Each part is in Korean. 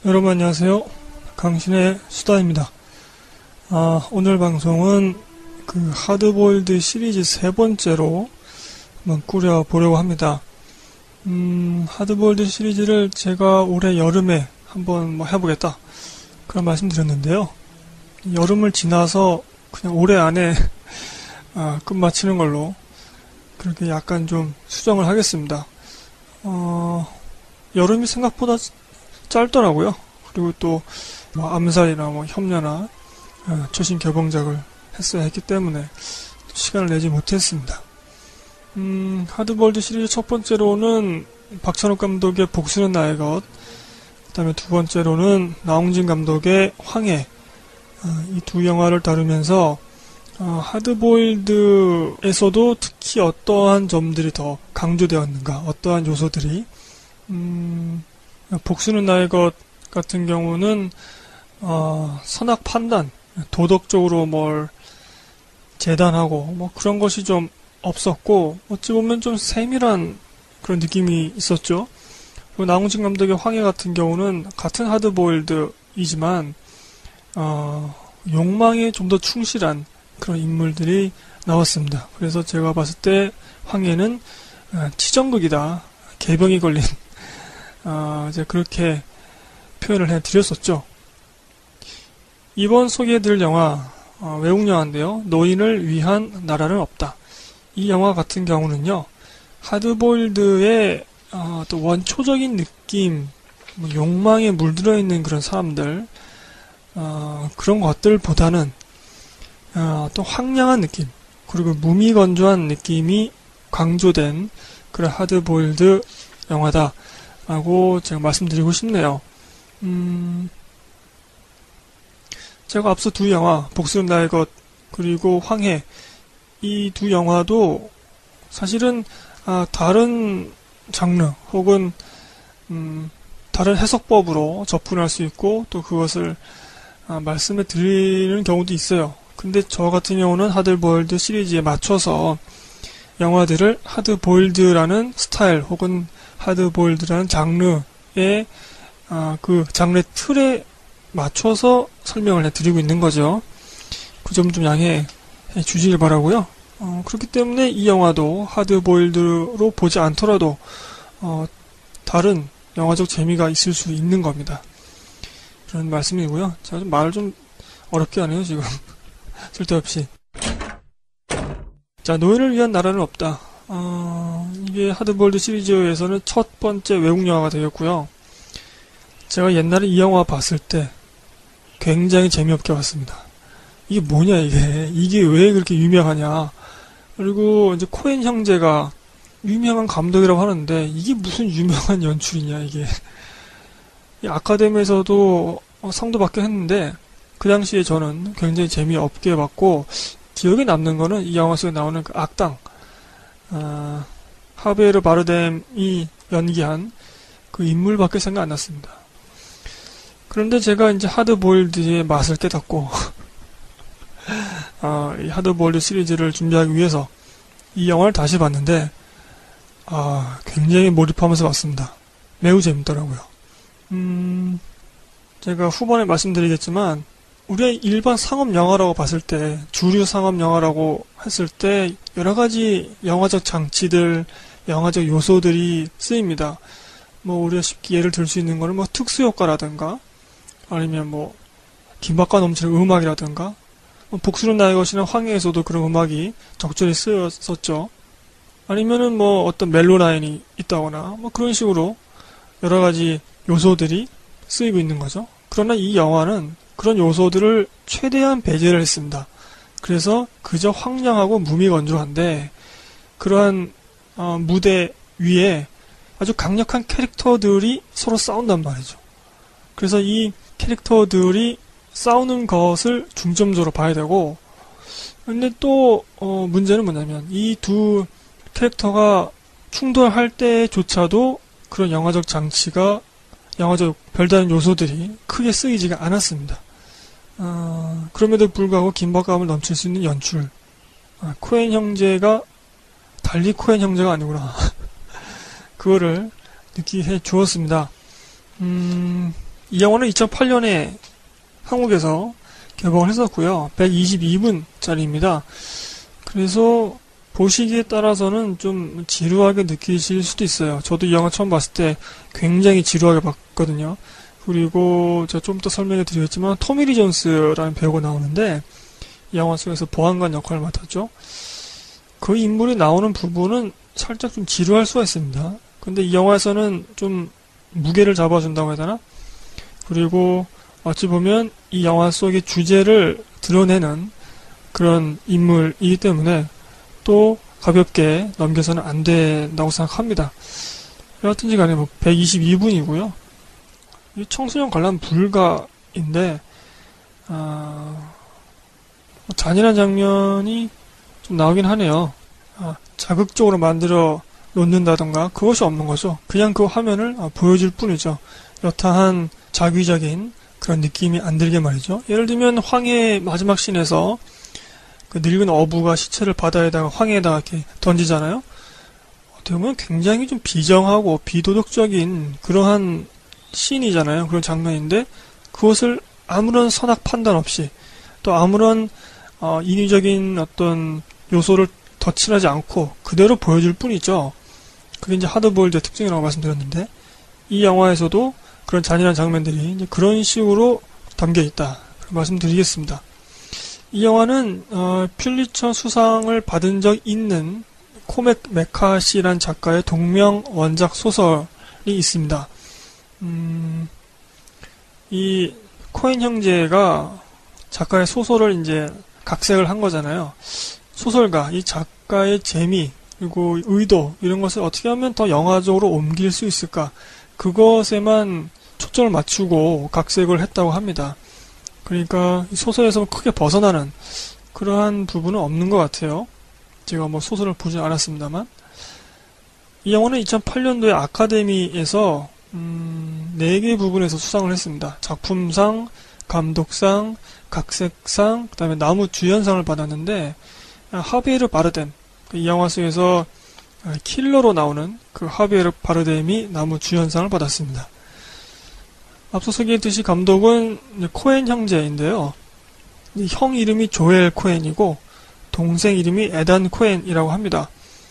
여러분 안녕하세요. 강신의 수다입니다. 오늘 방송은 그 하드보일드 시리즈 세 번째로 한번 꾸려보려고 합니다. 하드보일드 시리즈를 제가 올해 여름에 한번 해보겠다 그런 말씀 드렸는데요. 여름을 지나서 그냥 올해 안에 끝마치는 걸로 그렇게 약간 좀 수정을 하겠습니다. 여름이 생각보다 짧더라고요. 그리고 또 암살이나 협녀나 최신 개봉작을 했어야 했기 때문에 시간을 내지 못했습니다. 하드보일드 시리즈 첫 번째로는 박찬욱 감독의 복수는 나의 것, 그 다음에 두 번째로는 나홍진 감독의 황해, 이 두 영화를 다루면서 하드보일드에서도 특히 어떠한 점들이 더 강조되었는가, 어떠한 요소들이 복수는 나의 것 같은 경우는 선악 판단, 도덕적으로 뭘 재단하고 그런 것이 좀 없었고, 어찌 보면 좀 세밀한 그런 느낌이 있었죠. 그리고 나홍진 감독의 황해 같은 경우는 같은 하드보일드이지만 욕망에 좀 더 충실한 그런 인물들이 나왔습니다. 그래서 제가 봤을 때 황해는 치정극이다, 개병이 걸린 이제 그렇게 표현을 해드렸었죠. 이번 소개해드릴 영화, 외국 영화인데요. 노인을 위한 나라는 없다. 이 영화 같은 경우는요, 하드보일드의 또 원초적인 느낌, 욕망에 물들어 있는 그런 사람들, 그런 것들보다는 또 황량한 느낌, 그리고 무미건조한 느낌이 강조된 그런 하드보일드 영화다 라고 제가 말씀드리고 싶네요. 제가 앞서 두 영화, 복수는 나의 것, 그리고 황해, 이 두 영화도 사실은 다른 장르 혹은 다른 해석법으로 접근할 수 있고, 또 그것을 말씀해 드리는 경우도 있어요. 근데 저 같은 경우는 하드보일드 시리즈에 맞춰서 영화들을 하드보일드라는 스타일 혹은 하드보일드라는 장르의 그 장르의 틀에 맞춰서 설명을 해드리고 있는 거죠. 그 점 좀 양해해 주시길 바라고요. 그렇기 때문에 이 영화도 하드보일드로 보지 않더라도 다른 영화적 재미가 있을 수 있는 겁니다. 그런 말씀이고요. 제가 좀 말을 좀 어렵게 하네요, 지금. 쓸데없이. 자, 노인을 위한 나라는 없다. 이게 하드보일드 시리즈에서는 첫 번째 외국 영화가 되겠고요. 제가 옛날에 이 영화 봤을 때 굉장히 재미없게 봤습니다. 이게 뭐냐, 이게 왜 그렇게 유명하냐. 그리고 이제 코엔 형제가 유명한 감독이라고 하는데 이게 무슨 유명한 연출이냐, 이게. 이 아카데미에서도 상도 받긴 했는데 그 당시에 저는 굉장히 재미없게 봤고, 기억에 남는 거는 이 영화 속에 나오는 그 악당, 하베르 바르뎀이 연기한 그 인물밖에 생각 안 났습니다. 그런데 제가 이제 하드보일드의 맛을 깨닫고 이 하드보일드 시리즈를 준비하기 위해서 이 영화를 다시 봤는데 굉장히 몰입하면서 봤습니다. 매우 재밌더라고요. 제가 후반에 말씀드리겠지만 우리가 일반 상업 영화라고 봤을 때, 주류 상업 영화라고 했을 때 여러가지 영화적 장치들, 영화적 요소들이 쓰입니다. 우리가 쉽게 예를 들 수 있는 거는 특수효과라든가, 아니면 긴박감 넘치는 음악이라든가, 복수는 나의 것이나 황해에서도 그런 음악이 적절히 쓰였었죠. 아니면은 어떤 멜로 라인이 있다거나, 그런 식으로 여러가지 요소들이 쓰이고 있는 거죠. 그러나 이 영화는 그런 요소들을 최대한 배제를 했습니다. 그래서 그저 황량하고 무미건조한데, 그러한 무대 위에 아주 강력한 캐릭터들이 서로 싸운단 말이죠. 그래서 이 캐릭터들이 싸우는 것을 중점적으로 봐야 되고, 근데 또 문제는 뭐냐면 이 두 캐릭터가 충돌할 때조차도 그런 영화적 장치가, 영화적 별다른 요소들이 크게 쓰이지가 않았습니다. 그럼에도 불구하고 긴박감을 넘칠 수 있는 연출. 코엔 형제가 달리 코엔 형제가 아니구나. 그거를 느끼게 해 주었습니다. 이 영화는 2008년에 한국에서 개봉을 했었고요. 122분짜리입니다. 그래서 보시기에 따라서는 좀 지루하게 느끼실 수도 있어요. 저도 이 영화 처음 봤을 때 굉장히 지루하게 봤거든요. 그리고 제가 좀 더 설명해 드리겠지만 토미 리 존스라는 배우가 나오는데 이 영화 속에서 보안관 역할을 맡았죠. 그 인물이 나오는 부분은 살짝 좀 지루할 수가 있습니다. 근데 이 영화에서는 좀 무게를 잡아준다고 해야 되나? 그리고 어찌 보면 이 영화 속의 주제를 드러내는 그런 인물이기 때문에 또 가볍게 넘겨서는 안 된다고 생각합니다. 여하튼지 간에 122분이고요. 이 청소년 관람 불가인데 잔인한 장면이 좀 나오긴 하네요. 자극적으로 만들어 놓는다던가 그것이 없는 거죠. 그냥 그 화면을 보여줄 뿐이죠. 여타한 자기적인 그런 느낌이 안 들게 말이죠. 예를 들면 황해 마지막 씬에서 그 늙은 어부가 시체를 바다에다가 황해에다가 이렇게 던지잖아요. 어떻게 보면 굉장히 좀 비정하고 비도덕적인 그러한 씬이잖아요. 그런 장면인데 그것을 아무런 선악 판단 없이 또 아무런 인위적인 어떤 요소를 덧칠하지 않고 그대로 보여줄 뿐이죠. 그게 이제 하드보일드의 특징이라고 말씀드렸는데 이 영화에서도 그런 잔인한 장면들이 이제 그런 식으로 담겨 있다 말씀드리겠습니다. 이 영화는 퓰리처 수상을 받은 적 있는 코맥 메카시란 작가의 동명 원작 소설이 있습니다. 이 코엔 형제가 작가의 소설을 이제 각색을 한 거잖아요. 소설가, 이 작가의 재미, 그리고 의도, 이런 것을 어떻게 하면 더 영화적으로 옮길 수 있을까? 그것에만 초점을 맞추고 각색을 했다고 합니다. 그러니까 이 소설에서 크게 벗어나는 그러한 부분은 없는 것 같아요. 제가 소설을 보지 않았습니다만. 이 영화는 2008년도에 아카데미에서 4개 부분에서 수상을 했습니다. 작품상, 감독상, 각색상, 그 다음에 나무 주연상을 받았는데 하비에르 바르뎀, 이 영화 속에서 킬러로 나오는 그 하비에르 바르뎀이 나무 주연상을 받았습니다. 앞서 소개했듯이 감독은 코엔 형제인데요. 형 이름이 조엘 코엔이고 동생 이름이 에단 코엔이라고 합니다.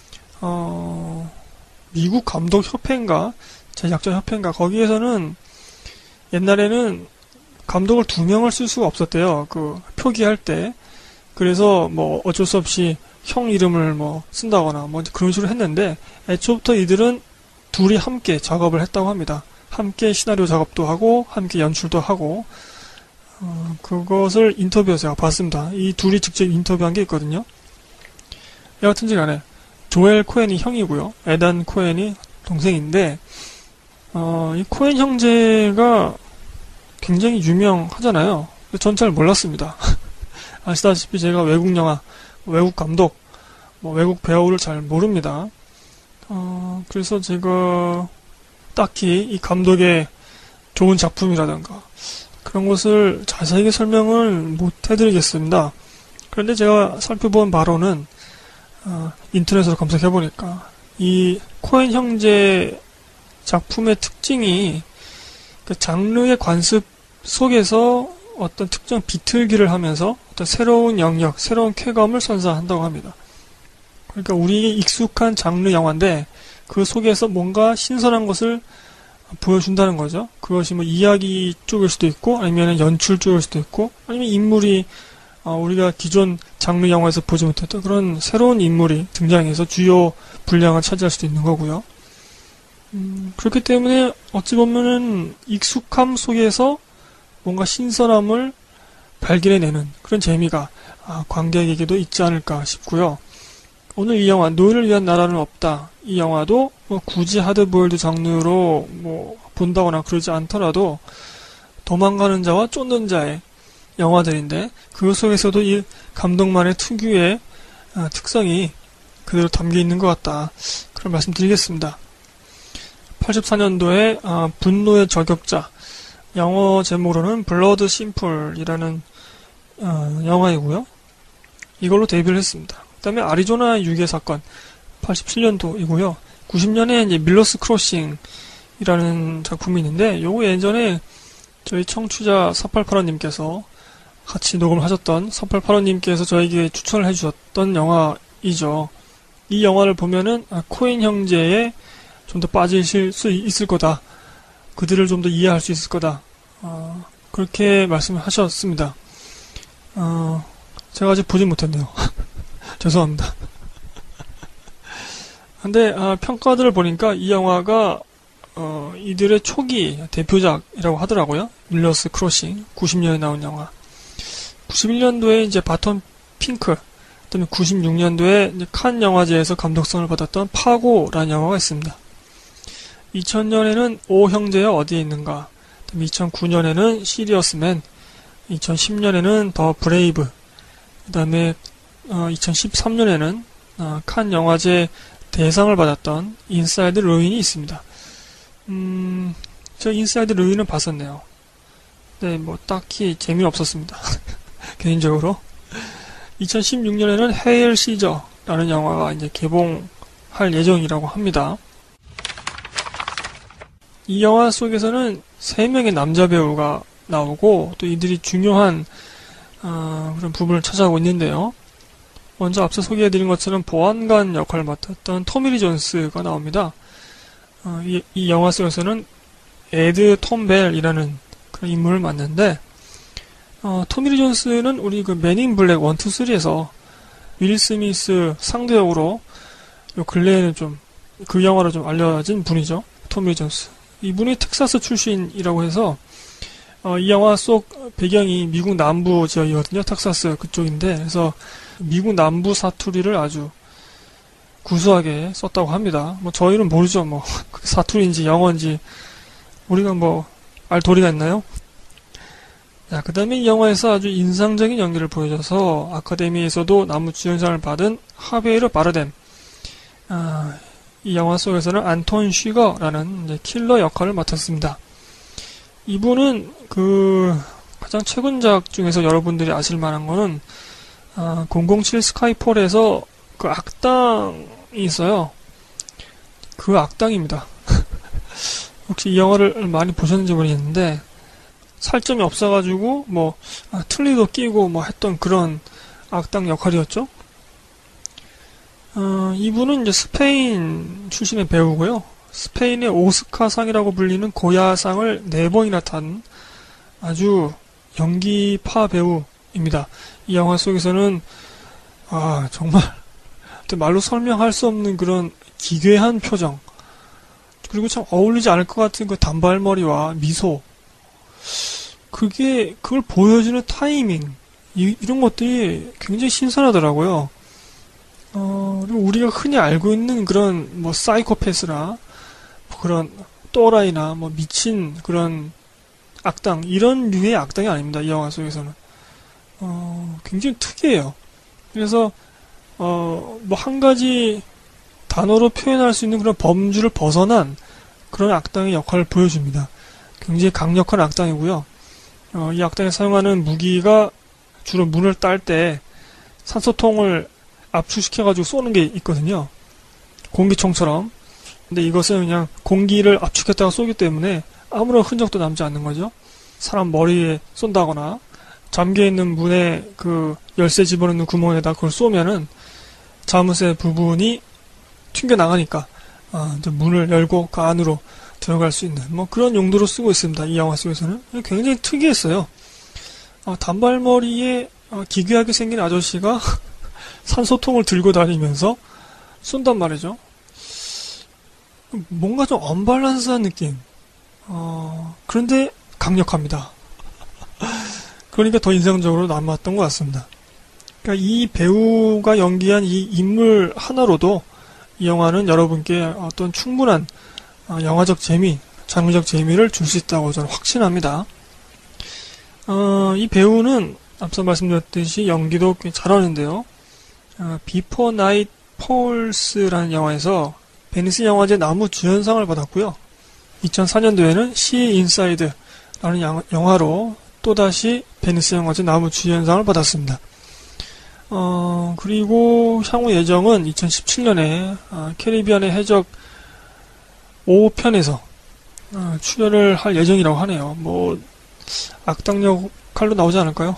미국 감독협회인가 제작자협회인가 거기에서는 옛날에는 감독을 2명을 쓸 수가 없었대요. 그 표기할 때. 그래서 어쩔 수 없이 형 이름을 쓴다거나 그런 식으로 했는데 애초부터 이들은 둘이 함께 작업을 했다고 합니다. 함께 시나리오 작업도 하고 함께 연출도 하고 그것을 인터뷰에서 제가 봤습니다. 이 둘이 직접 인터뷰한 게 있거든요. 여하튼지 간에 조엘 코엔이 형이고요. 에단 코엔이 동생인데 이 코엔 형제가 굉장히 유명하잖아요. 전 잘 몰랐습니다. 아시다시피 제가 외국 영화, 외국 감독, 외국 배우를 잘 모릅니다. 그래서 제가 딱히 이 감독의 좋은 작품이라든가 그런 것을 자세하게 설명을 못 해드리겠습니다. 그런데 제가 살펴본 바로는 인터넷으로 검색해보니까 이 코엔 형제 작품의 특징이 그 장르의 관습 속에서 어떤 특정 비틀기를 하면서 어떤 새로운 영역, 새로운 쾌감을 선사한다고 합니다. 그러니까 우리에게 익숙한 장르 영화인데 그 속에서 뭔가 신선한 것을 보여준다는 거죠. 그것이 이야기 쪽일 수도 있고 아니면 연출 쪽일 수도 있고 아니면 인물이 우리가 기존 장르 영화에서 보지 못했던 그런 새로운 인물이 등장해서 주요 분량을 차지할 수도 있는 거고요. 그렇기 때문에 어찌 보면은 익숙함 속에서 뭔가 신선함을 발견해내는 그런 재미가 관객에게도 있지 않을까 싶고요. 오늘 이 영화 노예를 위한 나라는 없다. 이 영화도 굳이 하드보일드 장르로 본다거나 그러지 않더라도 도망가는 자와 쫓는 자의 영화들인데 그 속에서도 이 감독만의 특유의 특성이 그대로 담겨 있는 것 같다. 그런 말씀 드리겠습니다. 84년도에 분노의 저격자, 영어 제목으로는 블러드 심플이라는 영화이고요. 이걸로 데뷔를 했습니다. 그 다음에 아리조나 유괴 사건 87년도이고요. 90년에 이제 밀러스 크로싱이라는 작품이 있는데 요거 예전에 저희 청취자 4885님께서 같이 녹음을 하셨던 4885님께서 저에게 추천을 해주셨던 영화이죠. 이 영화를 보면은 코엔 형제에 좀 더 빠지실 수 있을 거다. 그들을 좀 더 이해할 수 있을 거다. 그렇게 말씀을 하셨습니다. 제가 아직 보진 못했네요. 죄송합니다. 근데 평가들을 보니까 이 영화가 이들의 초기 대표작이라고 하더라고요. 밀러스 크로싱 90년에 나온 영화. 91년도에 이제 바톤 핑크, 그다음에 96년도에 이제 칸 영화제에서 감독상을 받았던 파고라는 영화가 있습니다. 2000년에는 오 형제여 어디에 있는가, 그다음에 2009년에는 시리어스맨, 2010년에는 더 브레이브, 그다음에 2013년에는 칸 영화제 대상을 받았던 인사이드 루인이 있습니다. 저 인사이드 루인은 봤었네요. 네, 뭐 딱히 재미없었습니다. 개인적으로. 2016년에는 헤일 시저라는 영화가 이제 개봉할 예정이라고 합니다. 이 영화 속에서는 3명의 남자 배우가 나오고 또 이들이 중요한 그런 부분을 차지하고 있는데요. 먼저 앞서 소개해드린 것처럼 보안관 역할을 맡았던 토미 리 존스가 나옵니다. 이 영화 속에서는 에드 톰 벨이라는 그런 인물을 맡는데, 토미 리 존스는 우리 그 맨인 블랙 1, 2, 3에서 윌 스미스 상대역으로 요 근래에는 좀 그 영화로 좀 알려진 분이죠. 토미 리 존스. 이분이 텍사스 출신이라고 해서 이 영화 속 배경이 미국 남부 지역이거든요. 텍사스 그쪽인데, 그래서 미국 남부 사투리를 아주 구수하게 썼다고 합니다. 뭐 저희는 모르죠. 뭐 그게 사투리인지 영어인지 우리가 뭐 알 도리가 있나요? 자, 그 다음에 이 영화에서 아주 인상적인 연기를 보여줘서 아카데미에서도 남우주연상을 받은 하베이르 바르뎀. 이 영화 속에서는 안톤 쉬거라는 이제 킬러 역할을 맡았습니다. 이분은 그 가장 최근작 중에서 여러분들이 아실 만한 거는 007 스카이폴에서 그 악당이 있어요. 그 악당입니다. 혹시 이 영화를 많이 보셨는지 모르겠는데 살점이 없어가지고 뭐 틀니도 끼고 뭐 했던 그런 악당 역할이었죠. 이분은 이제 스페인 출신의 배우고요. 스페인의 오스카상이라고 불리는 고야상을 4번이나 탄 아주 연기파 배우입니다. 이 영화 속에서는 정말 말로 설명할 수 없는 그런 기괴한 표정, 그리고 참 어울리지 않을 것 같은 그 단발머리와 미소, 그걸 보여주는 타이밍, 이런 것들이 굉장히 신선하더라고요. 그리고 우리가 흔히 알고 있는 그런 뭐 사이코패스나 그런 또라이나 뭐 미친 그런 악당, 이런 류의 악당이 아닙니다. 이 영화 속에서는 굉장히 특이해요. 그래서 뭐 한 가지 단어로 표현할 수 있는 그런 범주를 벗어난 그런 악당의 역할을 보여줍니다. 굉장히 강력한 악당이고요. 이 악당이 사용하는 무기가 주로 문을 딸 때 산소통을 압축시켜가지고 쏘는 게 있거든요. 공기총처럼. 근데 이것은 그냥 공기를 압축했다가 쏘기 때문에 아무런 흔적도 남지 않는 거죠. 사람 머리에 쏜다거나 잠겨있는 문에 그 열쇠 집어넣는 구멍에다 그걸 쏘면은 자물쇠 부분이 튕겨나가니까 이제 문을 열고 그 안으로 들어갈 수 있는 뭐 그런 용도로 쓰고 있습니다. 이 영화 속에서는 굉장히 특이했어요. 단발머리에 기괴하게 생긴 아저씨가 산소통을 들고 다니면서 쏜단 말이죠. 뭔가 좀 언밸런스한 느낌. 그런데 강력합니다. 그러니까 더 인상적으로 남았던 것 같습니다. 그러니까 이 배우가 연기한 이 인물 하나로도 이 영화는 여러분께 어떤 충분한 영화적 재미, 장르적 재미를 줄 수 있다고 저는 확신합니다. 이 배우는 앞서 말씀드렸듯이 연기도 꽤 잘하는데요. 비포 나이트 폴스라는 영화에서 베니스 영화제 남우주연상을 받았고요. 2004년도에는 시 인사이드라는 영화로 또다시 베니스 영화제 남우주연상을 받았습니다. 그리고 향후 예정은 2017년에 캐리비안의 해적 5편에서 출연을 할 예정이라고 하네요. 뭐 악당 역할로 나오지 않을까요?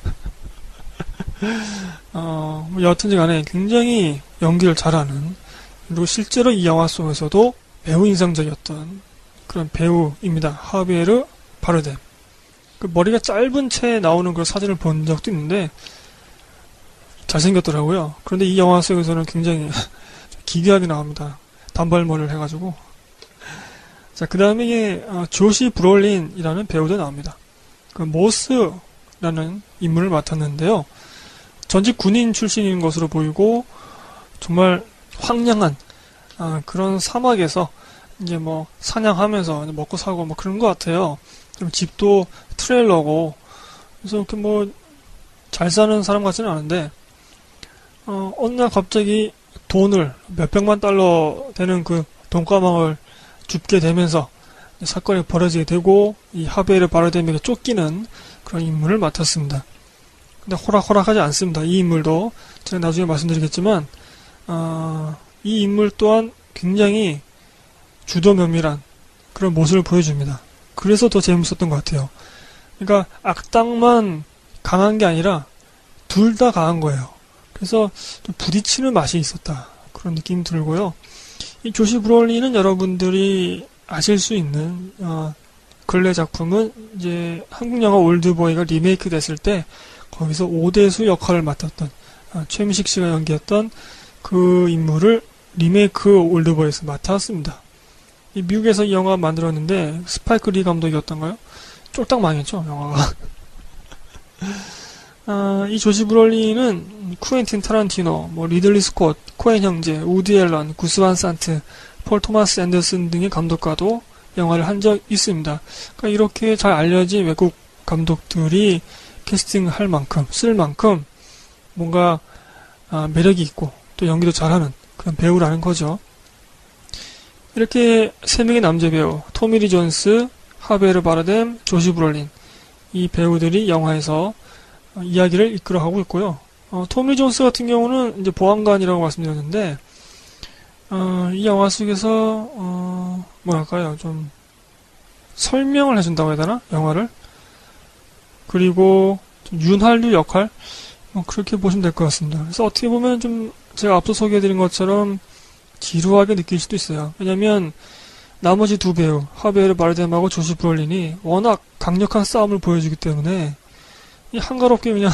뭐 여하튼 간에 굉장히 연기를 잘하는, 그리고 실제로 이 영화 속에서도 매우 인상적이었던 그런 배우입니다. 하비에르 바르뎀. 그 머리가 짧은 채 나오는 그런 사진을 본 적도 있는데 잘생겼더라고요. 그런데 이 영화 속에서는 굉장히 기괴하게 나옵니다. 단발머리를 해가지고. 자, 그 다음에 이게 조시 브롤린이라는 배우도 나옵니다. 그 모스라는 인물을 맡았는데요. 전직 군인 출신인 것으로 보이고 정말 황량한 그런 사막에서 이제 뭐 사냥하면서 먹고 사고 뭐 그런 것 같아요. 집도 트레일러고, 그래서 이렇게 뭐 잘 사는 사람 같지는 않은데 어느 날 갑자기 돈을 몇백만 달러 되는 그 돈가방을 줍게 되면서 사건이 벌어지게 되고, 이 하베르 바르뎀에게 쫓기는 그런 인물을 맡았습니다. 근데 호락호락하지 않습니다. 이 인물도 제가 나중에 말씀드리겠지만 이 인물 또한 굉장히 주도 면밀한 그런 모습을 보여줍니다. 그래서 더 재밌었던 것 같아요. 그러니까 악당만 강한 게 아니라 둘 다 강한 거예요. 그래서 좀 부딪히는 맛이 있었다, 그런 느낌이 들고요. 이 조시 브롤린은 여러분들이 아실 수 있는 근래 작품은 이제 한국 영화 올드보이가 리메이크 됐을 때 거기서 오대수 역할을 맡았던 최민식 씨가 연기했던 그 인물을 리메이크 올드보이에서 맡았습니다. 이 미국에서 이 영화 만들었는데 스파이크 리 감독이었던가요? 쫄딱 망했죠, 영화가. 이 조시 브롤린은 쿠엔틴 타란티노, 뭐 리들리 스콧, 코엔 형제, 우디 앨런, 구스 반 산트, 폴 토마스 앤더슨 등의 감독과도 영화를 한 적 있습니다. 그러니까 이렇게 잘 알려진 외국 감독들이 캐스팅할 만큼, 쓸 만큼 뭔가 매력이 있고 또 연기도 잘하는 그런 배우라는 거죠. 이렇게 세 명의 남자 배우, 토미 리 존스, 하베르 바르뎀, 조시 브롤린, 이 배우들이 영화에서 이야기를 이끌어가고 있고요. 토미 리 존스 같은 경우는 이제 보안관이라고 말씀드렸는데 이 영화 속에서 뭐랄까요, 좀 설명을 해준다고 해야 되나? 영화를. 그리고 좀 윤활유 역할? 그렇게 보시면 될 것 같습니다. 그래서 어떻게 보면 좀 제가 앞서 소개해드린 것처럼 지루하게 느낄 수도 있어요. 왜냐면 나머지 두 배우, 하베르 바르뎀하고 조시 브롤린이 워낙 강력한 싸움을 보여주기 때문에 한가롭게 그냥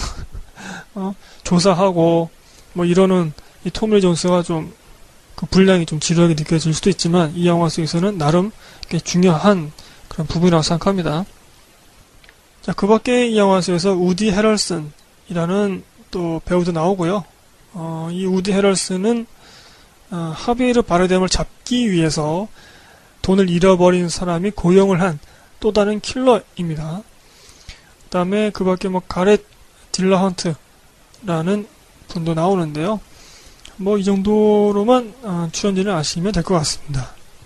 조사하고 뭐 이러는 이 토미 리 존스가 좀 그 분량이 좀 지루하게 느껴질 수도 있지만, 이 영화 속에서는 나름 중요한 그런 부분이라고 생각합니다. 자, 그 밖에 이 영화 속에서 우디 헤럴슨이라는 또 배우도 나오고요. 이 우디 헤럴슨은 하비에르 바르뎀을 잡기 위해서 돈을 잃어버린 사람이 고용을 한 또 다른 킬러입니다. 그 다음에 그 밖에 뭐 가렛 딜러헌트라는 분도 나오는데요. 뭐 이 정도로만 출연진을 아시면 될 것 같습니다.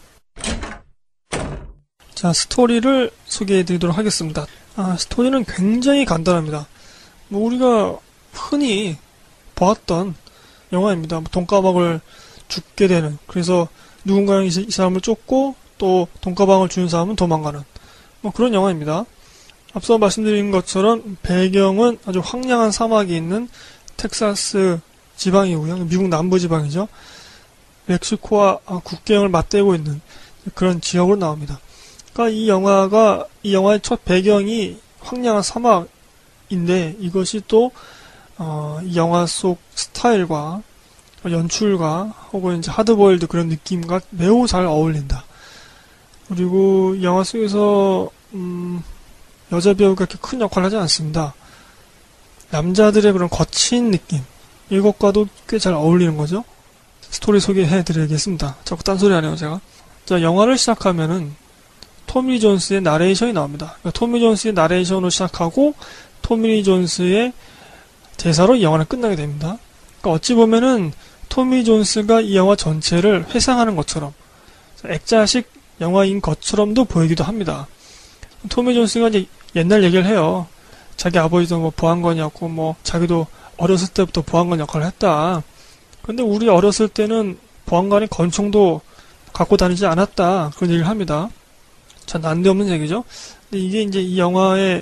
자, 스토리를 소개해 드리도록 하겠습니다. 스토리는 굉장히 간단합니다. 뭐 우리가 흔히 보았던 영화입니다. 뭐 돈가방을 줍게 되는, 그래서 누군가는 이 사람을 쫓고 또 돈가방을 주는 사람은 도망가는 뭐 그런 영화입니다. 앞서 말씀드린 것처럼 배경은 아주 황량한 사막이 있는 텍사스 지방이고요. 미국 남부 지방이죠. 멕시코와 국경을 맞대고 있는 그런 지역으로 나옵니다. 그러니까 이 영화의 첫 배경이 황량한 사막인데, 이것이 또 이 영화 속 스타일과 연출과 혹은 이제 하드보일드 그런 느낌과 매우 잘 어울린다. 그리고 이 영화 속에서 여자 배우가 그렇게 큰 역할을 하지 않습니다. 남자들의 그런 거친 느낌, 이것과도 꽤 잘 어울리는 거죠. 스토리 소개해 드리겠습니다. 자꾸 딴소리 하네요, 제가. 자, 영화를 시작하면은 토미 리 존스의 나레이션이 나옵니다. 그러니까 토미 리 존스의 나레이션으로 시작하고 토미 리 존스의 대사로 이 영화는 끝나게 됩니다. 그러니까 어찌 보면은 토미 리 존스가 이 영화 전체를 회상하는 것처럼, 액자식 영화인 것처럼도 보이기도 합니다. 토미 리 존스가 이제 옛날 얘기를 해요. 자기 아버지도 뭐 보안관이었고, 뭐 자기도 어렸을 때부터 보안관 역할을 했다. 근데 우리 어렸을 때는 보안관이 권총도 갖고 다니지 않았다, 그런 얘기를 합니다. 참 난데없는 얘기죠. 근데 이게 이제 이 영화의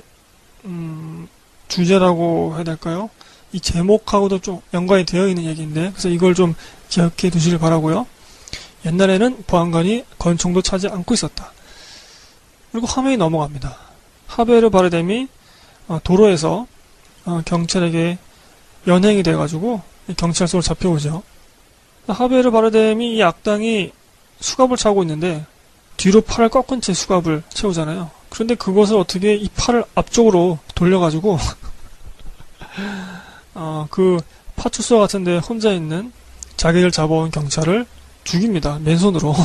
주제라고 해야 될까요? 이 제목하고도 좀 연관이 되어 있는 얘기인데, 그래서 이걸 좀 기억해 두시길 바라고요. 옛날에는 보안관이 권총도 차지 않고 있었다. 그리고 화면이 넘어갑니다. 하베르 바르뎀이 도로에서 경찰에게 연행이 돼가지고 경찰서로 잡혀오죠. 하베르 바르뎀이 이 악당이 수갑을 차고 있는데 뒤로 팔을 꺾은 채 수갑을 채우잖아요. 그런데 그것을 어떻게 이 팔을 앞쪽으로 돌려가지고 그 파출소 같은데 혼자 있는 자객을 잡아온 경찰을 죽입니다. 맨손으로.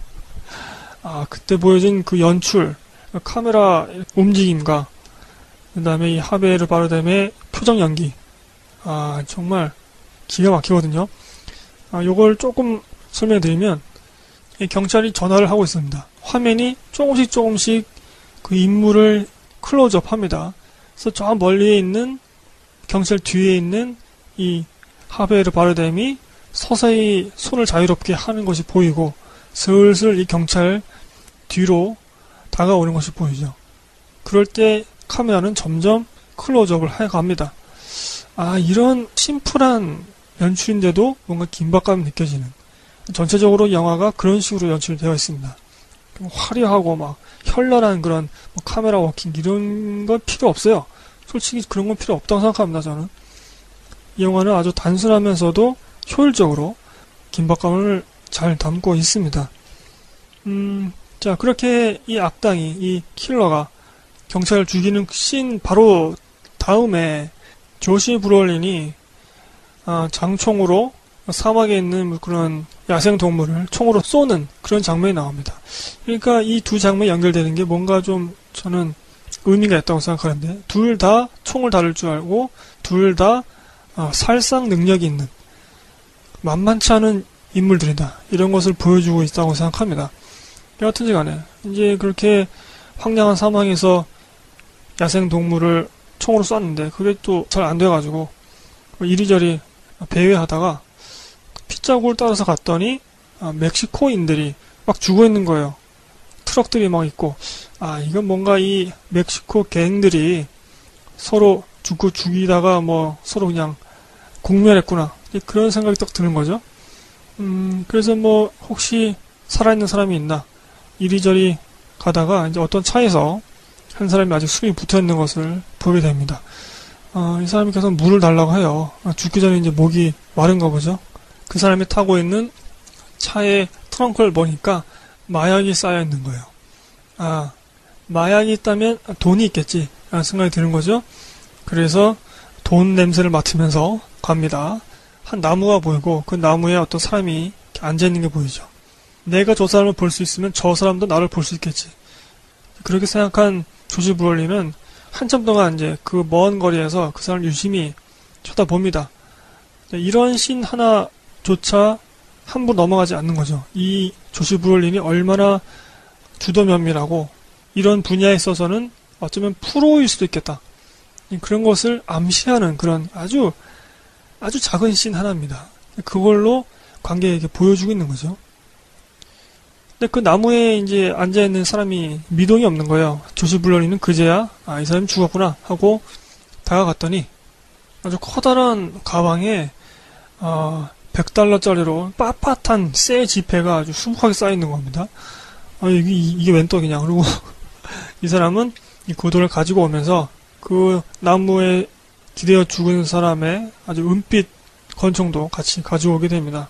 그때 보여진 그 연출, 카메라 움직임과 그 다음에 이 하베르 바르뎀의 표정 연기, 정말 기가 막히거든요. 요걸 조금 설명드리면, 이 경찰이 전화를 하고 있습니다. 화면이 조금씩 그 인물을 클로즈업 합니다. 그래서 저 멀리에 있는 경찰 뒤에 있는 이 하베르 바르뎀이 서서히 손을 자유롭게 하는 것이 보이고 슬슬 이 경찰 뒤로 다가오는 것이 보이죠. 그럴 때 카메라는 점점 클로즈업을 해갑니다. 이런 심플한 연출인데도 뭔가 긴박감이 느껴지는, 전체적으로 영화가 그런 식으로 연출되어 있습니다. 화려하고 막 현란한 그런 카메라 워킹 이런 건 필요 없어요. 솔직히 그런 건 필요 없다고 생각합니다. 저는 이 영화는 아주 단순하면서도 효율적으로 긴박감을 잘 담고 있습니다. 자, 그렇게 이 악당이, 이 킬러가 경찰을 죽이는 씬 바로 다음에 조시 브롤린이 장총으로 사막에 있는 그런 야생동물을 총으로 쏘는 그런 장면이 나옵니다. 그러니까 이 두 장면이 연결되는 게 뭔가 좀 저는 의미가 있다고 생각하는데, 둘 다 총을 다룰 줄 알고 둘 다 살상 능력이 있는 만만치 않은 인물들이다, 이런 것을 보여주고 있다고 생각합니다. 여하튼지 간에 이제 그렇게 황량한 사막에서 야생동물을 총으로 쐈는데 그게 또 잘 안 돼가지고 이리저리 배회하다가 핏자국을 따라서 갔더니 멕시코인들이 막 죽어있는 거예요. 트럭들이 막 있고, 이건 뭔가 이 멕시코 갱들이 서로 죽고 죽이다가 뭐 서로 그냥 공멸했구나, 그런 생각이 딱 드는 거죠. 그래서 뭐 혹시 살아있는 사람이 있나 이리저리 가다가 이제 어떤 차에서 한 사람이 아직 숨이 붙어있는 것을 보게 됩니다. 이 사람이 계속 물을 달라고 해요. 죽기 전에 이제 목이 마른가 보죠. 그 사람이 타고 있는 차의 트렁크를 보니까 마약이 쌓여 있는 거예요. 마약이 있다면 돈이 있겠지 라는 생각이 드는 거죠. 그래서 돈 냄새를 맡으면서 갑니다. 한 나무가 보이고 그 나무에 어떤 사람이 앉아있는 게 보이죠. 내가 저 사람을 볼 수 있으면 저 사람도 나를 볼 수 있겠지. 그렇게 생각한 조시 브롤린은 한참 동안 이제 그 먼 거리에서 그 사람을 유심히 쳐다봅니다. 이런 씬 하나조차 함부로 넘어가지 않는 거죠. 이 조시 브롤린이 얼마나 주도면밀하고 이런 분야에 있어서는 어쩌면 프로일 수도 있겠다, 그런 것을 암시하는 그런 아주 작은 씬 하나입니다. 그걸로 관객에게 보여주고 있는 거죠. 근데 그 나무에 이제 앉아있는 사람이 미동이 없는 거예요. 조시 브롤린은 그제야 이 사람이 죽었구나 하고 다가갔더니 아주 커다란 가방에 $100짜리로 빳빳한 새 지폐가 아주 수북하게 쌓여있는 겁니다. 이게 웬 떡이냐. 그리고 이 사람은 이 고도를 가지고 오면서 그 나무에 기대어 죽은 사람의 아주 은빛 권총도 같이 가져오게 됩니다.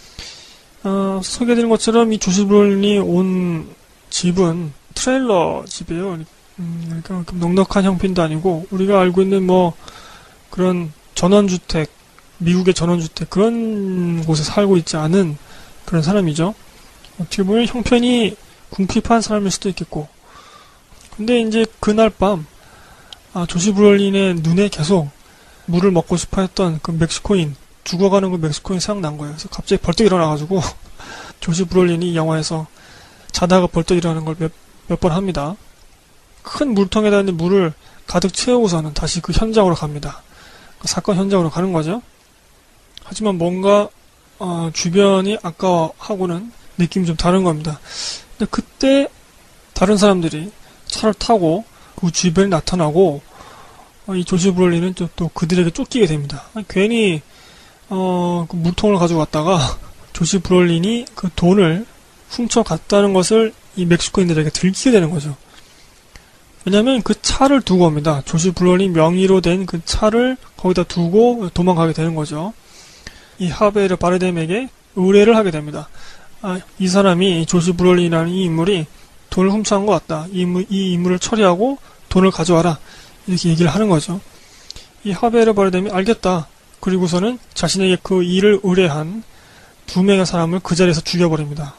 소개해드린 것처럼 이 조시 브롤린이 온 집은 트레일러 집이에요. 그러니까 넉넉한 형편도 아니고 우리가 알고 있는 뭐 그런 전원주택, 미국의 전원주택 그런 곳에 살고 있지 않은 그런 사람이죠. 어떻게 보면 형편이 궁핍한 사람일 수도 있겠고. 근데 이제 그날 밤 조시 브롤린의 눈에 계속 물을 먹고 싶어 했던 그 멕시코인, 죽어가는 그 멕시코인 생각난 거예요. 그래서 갑자기 벌떡 일어나가지고 조시 브롤린이 이 영화에서 자다가 벌떡 일어나는 걸 몇 번 합니다. 큰 물통에다 있는 물을 가득 채우고서는 다시 그 현장으로 갑니다. 그 사건 현장으로 가는 거죠. 하지만 뭔가 주변이 아까하고는 느낌이 좀 다른 겁니다. 근데 그때 다른 사람들이 차를 타고 그 주변에 나타나고 이 조셉 브롤린은 또 그들에게 쫓기게 됩니다. 괜히 그 물통을 가지고 갔다가 조셉 브롤린이 그 돈을 훔쳐갔다는 것을 이 멕시코인들에게 들키게 되는 거죠. 왜냐하면 그 차를 두고 옵니다. 조셉 브롤린 명의로 된 그 차를 거기다 두고 도망가게 되는 거죠. 이 하베르 바르뎀에게 의뢰를 하게 됩니다. 이 사람이 조셉 브롤린이라는 이 인물이 돈을 훔쳐간 것 같다. 이 인물을 처리하고 돈을 가져와라. 이렇게 얘기를 하는 거죠. 이 하베르 바르뎀이 알겠다. 그리고서는 자신에게 그 일을 의뢰한 2명의 사람을 그 자리에서 죽여버립니다.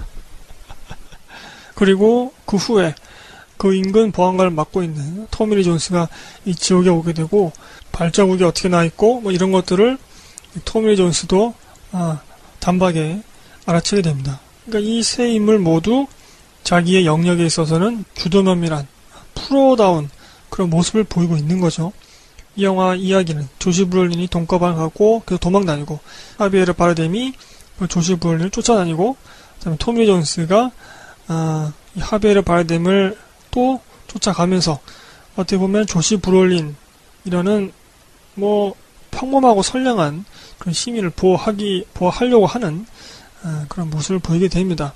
그리고 그 후에 그 인근 보안관을 맡고 있는 토미 리 존스가 이 지역에 오게 되고 발자국이 어떻게 나 있고 뭐 이런 것들을 토미 리 존스도 단박에 알아채게 됩니다. 그러니까 이 세 인물 모두 자기의 영역에 있어서는 주도면밀한 프로다운 그런 모습을 보이고 있는 거죠. 이 영화 이야기는 조셉 브롤린이 돈가방을 갖고 계속 도망다니고 하비에르 바르뎀이 조셉 브롤린을 쫓아다니고 그다음에 토미 리 존스가 이 하비에르 바르뎀을 또 쫓아가면서 어떻게 보면 조셉 브롤린이라는 뭐 평범하고 선량한 그런 시민을 보호하려고 하는 그런 모습을 보이게 됩니다.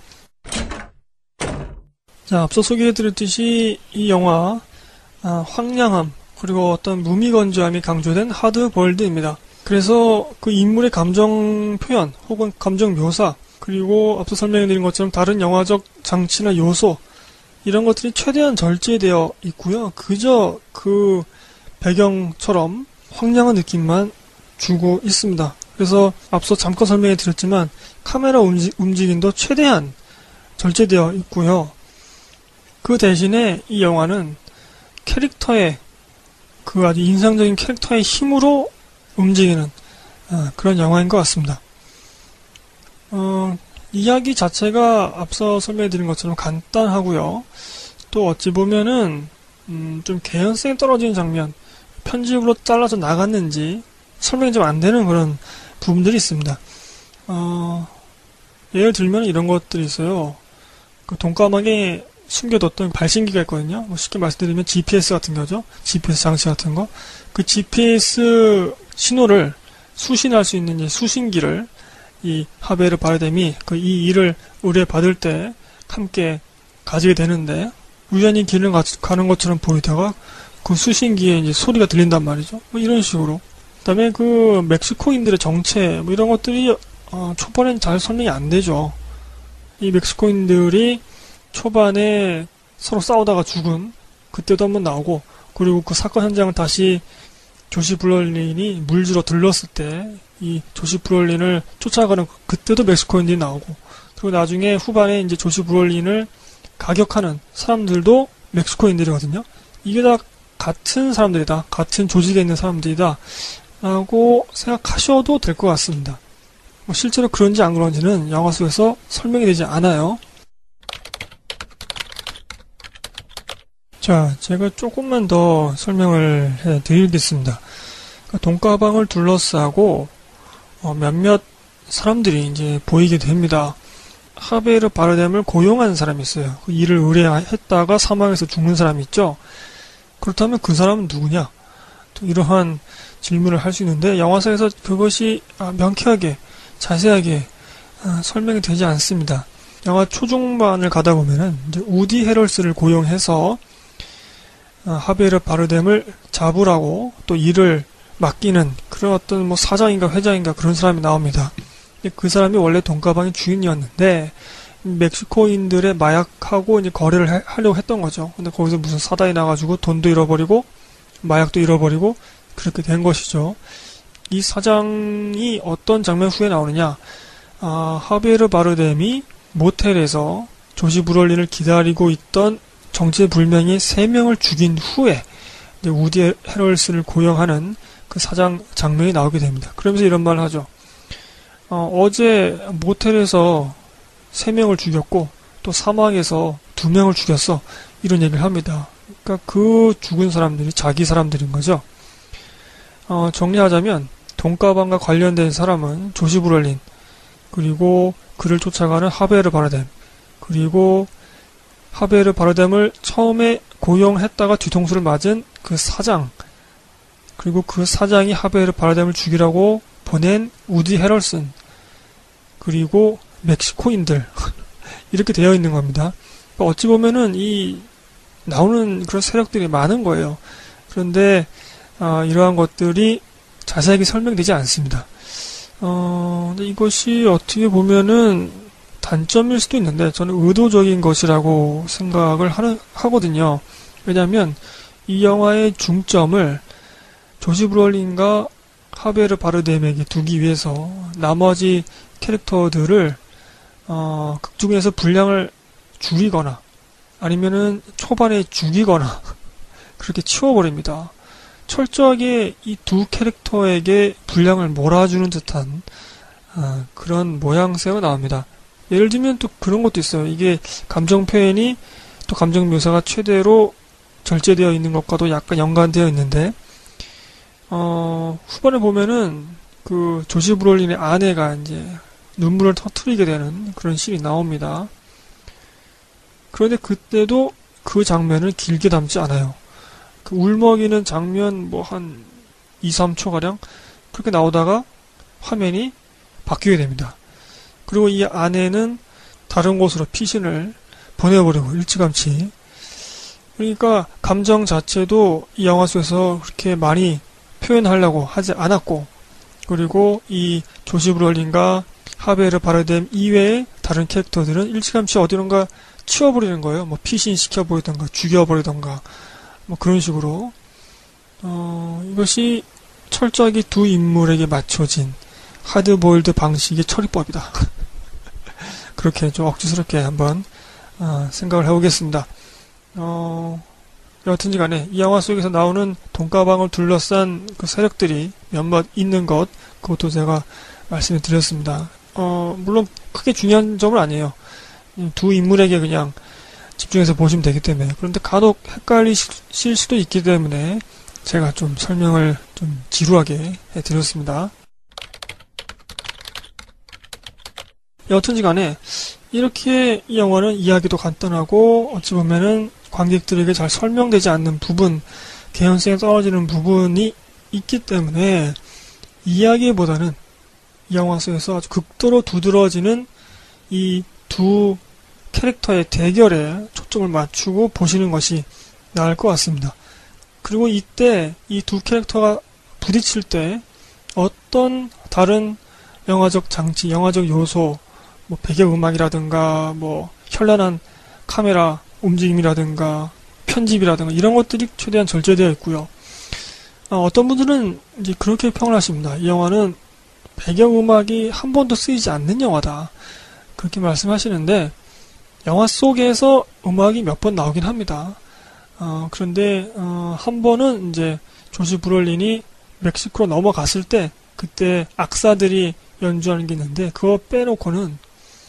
자, 앞서 소개해드렸듯이 이 영화 황량함 그리고 어떤 무미건조함이 강조된 하드보일드입니다. 그래서 그 인물의 감정 표현 혹은 감정 묘사 그리고 앞서 설명해드린 것처럼 다른 영화적 장치나 요소 이런 것들이 최대한 절제되어 있고요. 그저 그 배경처럼 황량한 느낌만 주고 있습니다. 그래서 앞서 잠깐 설명해 드렸지만 카메라 움직임도 최대한 절제되어 있고요. 그 대신에 이 영화는 캐릭터의 그 아주 인상적인 캐릭터의 힘으로 움직이는 그런 영화인 것 같습니다. 이야기 자체가 앞서 설명해드린 것처럼 간단하고요. 또 어찌 보면은 좀 개연성이 떨어지는 장면, 편집으로 잘라서 나갔는지 설명이 좀 안 되는 그런 부분들이 있습니다. 예를 들면 이런 것들이 있어요. 그 돈가방에 숨겨뒀던 발신기가 있거든요. 뭐 쉽게 말씀드리면 GPS 같은 거죠. GPS 장치 같은 거. 그 GPS 신호를 수신할 수 있는 이 수신기를 이 하베르 바르뎀이 이 일을 의뢰받을 때 함께 가지게 되는데 우연히 길을 가는 것처럼 보이다가 그 수신기에 이제 소리가 들린단 말이죠. 뭐 이런 식으로. 그다음에 그 멕시코인들의 정체 뭐 이런 것들이 초반엔 잘 설명이 안 되죠. 이 멕시코인들이 초반에 서로 싸우다가 죽은 그때도 한번 나오고 그리고 그 사건 현장을 다시 조셉 브롤린이 물주러 들렀을 때 이 조셉 브롤린을 쫓아가는 그때도 멕시코인들이 나오고 그리고 나중에 후반에 이제 조셉 브롤린을 가격하는 사람들도 멕시코인들이거든요. 이게 다 같은 사람들이다. 같은 조직에 있는 사람들이다. 라고 생각하셔도 될 것 같습니다. 뭐 실제로 그런지 안 그런지는 영화 속에서 설명이 되지 않아요. 자, 제가 조금만 더 설명을 해드리겠습니다. 돈가방을 둘러싸고 몇몇 사람들이 이제 보이게 됩니다. 하베르 바르뎀을 고용한 사람이 있어요. 그 일을 의뢰했다가 사망해서 죽는 사람이 있죠. 그렇다면 그 사람은 누구냐? 또 이러한 질문을 할 수 있는데 영화사에서 그것이 명쾌하게 자세하게 설명이 되지 않습니다. 영화 초중반을 가다 보면은 이제 우디 헤럴스를 고용해서 하베르 바르뎀을 잡으라고 또 일을 맡기는 그런 어떤 뭐 사장인가 회장인가 그런 사람이 나옵니다. 그 사람이 원래 돈가방의 주인이었는데 멕시코인들의 마약하고 이제 거래를 하려고 했던 거죠. 근데 거기서 무슨 사단이 나가지고 돈도 잃어버리고 마약도 잃어버리고 그렇게 된 것이죠. 이 사장이 어떤 장면 후에 나오느냐? 하베르 바르뎀이 모텔에서 조셉 브롤린을 기다리고 있던 정체불명의 3명을 죽인 후에 이제 우디 헤럴스를 고용하는 그 사장 장면이 나오게 됩니다. 그러면서 이런 말을 하죠. 어제 모텔에서 3명을 죽였고 또 사막에서 2명을 죽였어. 이런 얘기를 합니다. 그러니까 그 죽은 사람들이 자기 사람들인 거죠. 정리하자면 돈가방과 관련된 사람은 조셉 브롤린 그리고 그를 쫓아가는 하베르 바르뎀 그리고 하베르 바르뎀을 처음에 고용했다가 뒤통수를 맞은 그 사장, 그리고 그 사장이 하베르 바르뎀을 죽이라고 보낸 우디 헤럴슨, 그리고 멕시코인들 이렇게 되어 있는 겁니다. 그러니까 어찌 보면은 이 나오는 그런 세력들이 많은 거예요. 그런데 이러한 것들이 자세하게 설명되지 않습니다. 근데 이것이 어떻게 보면은 단점일 수도 있는데 저는 의도적인 것이라고 생각을 하거든요. 왜냐하면 이 영화의 중점을 조시 브롤린과 하베르 바르뎀에게 두기 위해서 나머지 캐릭터들을 극 중에서 분량을 줄이거나 아니면은 초반에 죽이거나 그렇게 치워버립니다. 철저하게 이 두 캐릭터에게 분량을 몰아주는 듯한 그런 모양새가 나옵니다. 예를 들면 또 그런 것도 있어요. 이게 감정 표현이 또 감정 묘사가 최대로 절제되어 있는 것과도 약간 연관되어 있는데 후반에 보면은 그 조시 브롤린의 아내가 이제 눈물을 터뜨리게 되는 그런 씬이 나옵니다. 그런데 그때도 그 장면을 길게 담지 않아요. 그 울먹이는 장면 뭐 한 2, 3초가량 그렇게 나오다가 화면이 바뀌게 됩니다. 그리고 이 아내는 다른 곳으로 피신을 보내버리고 일찌감치. 그러니까 감정 자체도 이 영화 속에서 그렇게 많이 표현하려고 하지 않았고, 그리고 이 조시 브롤린과 하베르 바르뎀 이외의 다른 캐릭터들은 일찌감치 어디론가 치워버리는 거예요. 뭐 피신시켜버리던가 죽여버리던가 뭐 그런 식으로 이것이 철저하게 두 인물에게 맞춰진 하드보일드 방식의 처리법이다. 그렇게 좀 억지스럽게 한번 생각을 해보겠습니다. 여하튼지 간에 이 영화 속에서 나오는 돈가방을 둘러싼 그 세력들이 몇몇 있는 것, 그것도 제가 말씀을 드렸습니다. 물론 크게 중요한 점은 아니에요. 두 인물에게 그냥 집중해서 보시면 되기 때문에. 그런데 간혹 헷갈리실 수도 있기 때문에 제가 좀 설명을 좀 지루하게 해드렸습니다. 여튼지 간에 이렇게 이 영화는 이야기도 간단하고 어찌 보면은 관객들에게 잘 설명되지 않는 부분, 개연성에 떨어지는 부분이 있기 때문에 이야기보다는 이 영화 속에서 아주 극도로 두드러지는 이 두 캐릭터의 대결에 초점을 맞추고 보시는 것이 나을 것 같습니다. 그리고 이때 이 두 캐릭터가 부딪힐 때 어떤 다른 영화적 장치, 영화적 요소, 뭐 배경음악이라든가 뭐 현란한 카메라 움직임이라든가 편집이라든가 이런 것들이 최대한 절제되어 있고요. 어떤 분들은 이제 그렇게 평을 하십니다. 이 영화는 배경음악이 한 번도 쓰이지 않는 영화다. 그렇게 말씀하시는데 영화 속에서 음악이 몇 번 나오긴 합니다. 그런데 한 번은 이제 조시 브롤린이 멕시코로 넘어갔을 때 그때 악사들이 연주하는 게 있는데 그거 빼놓고는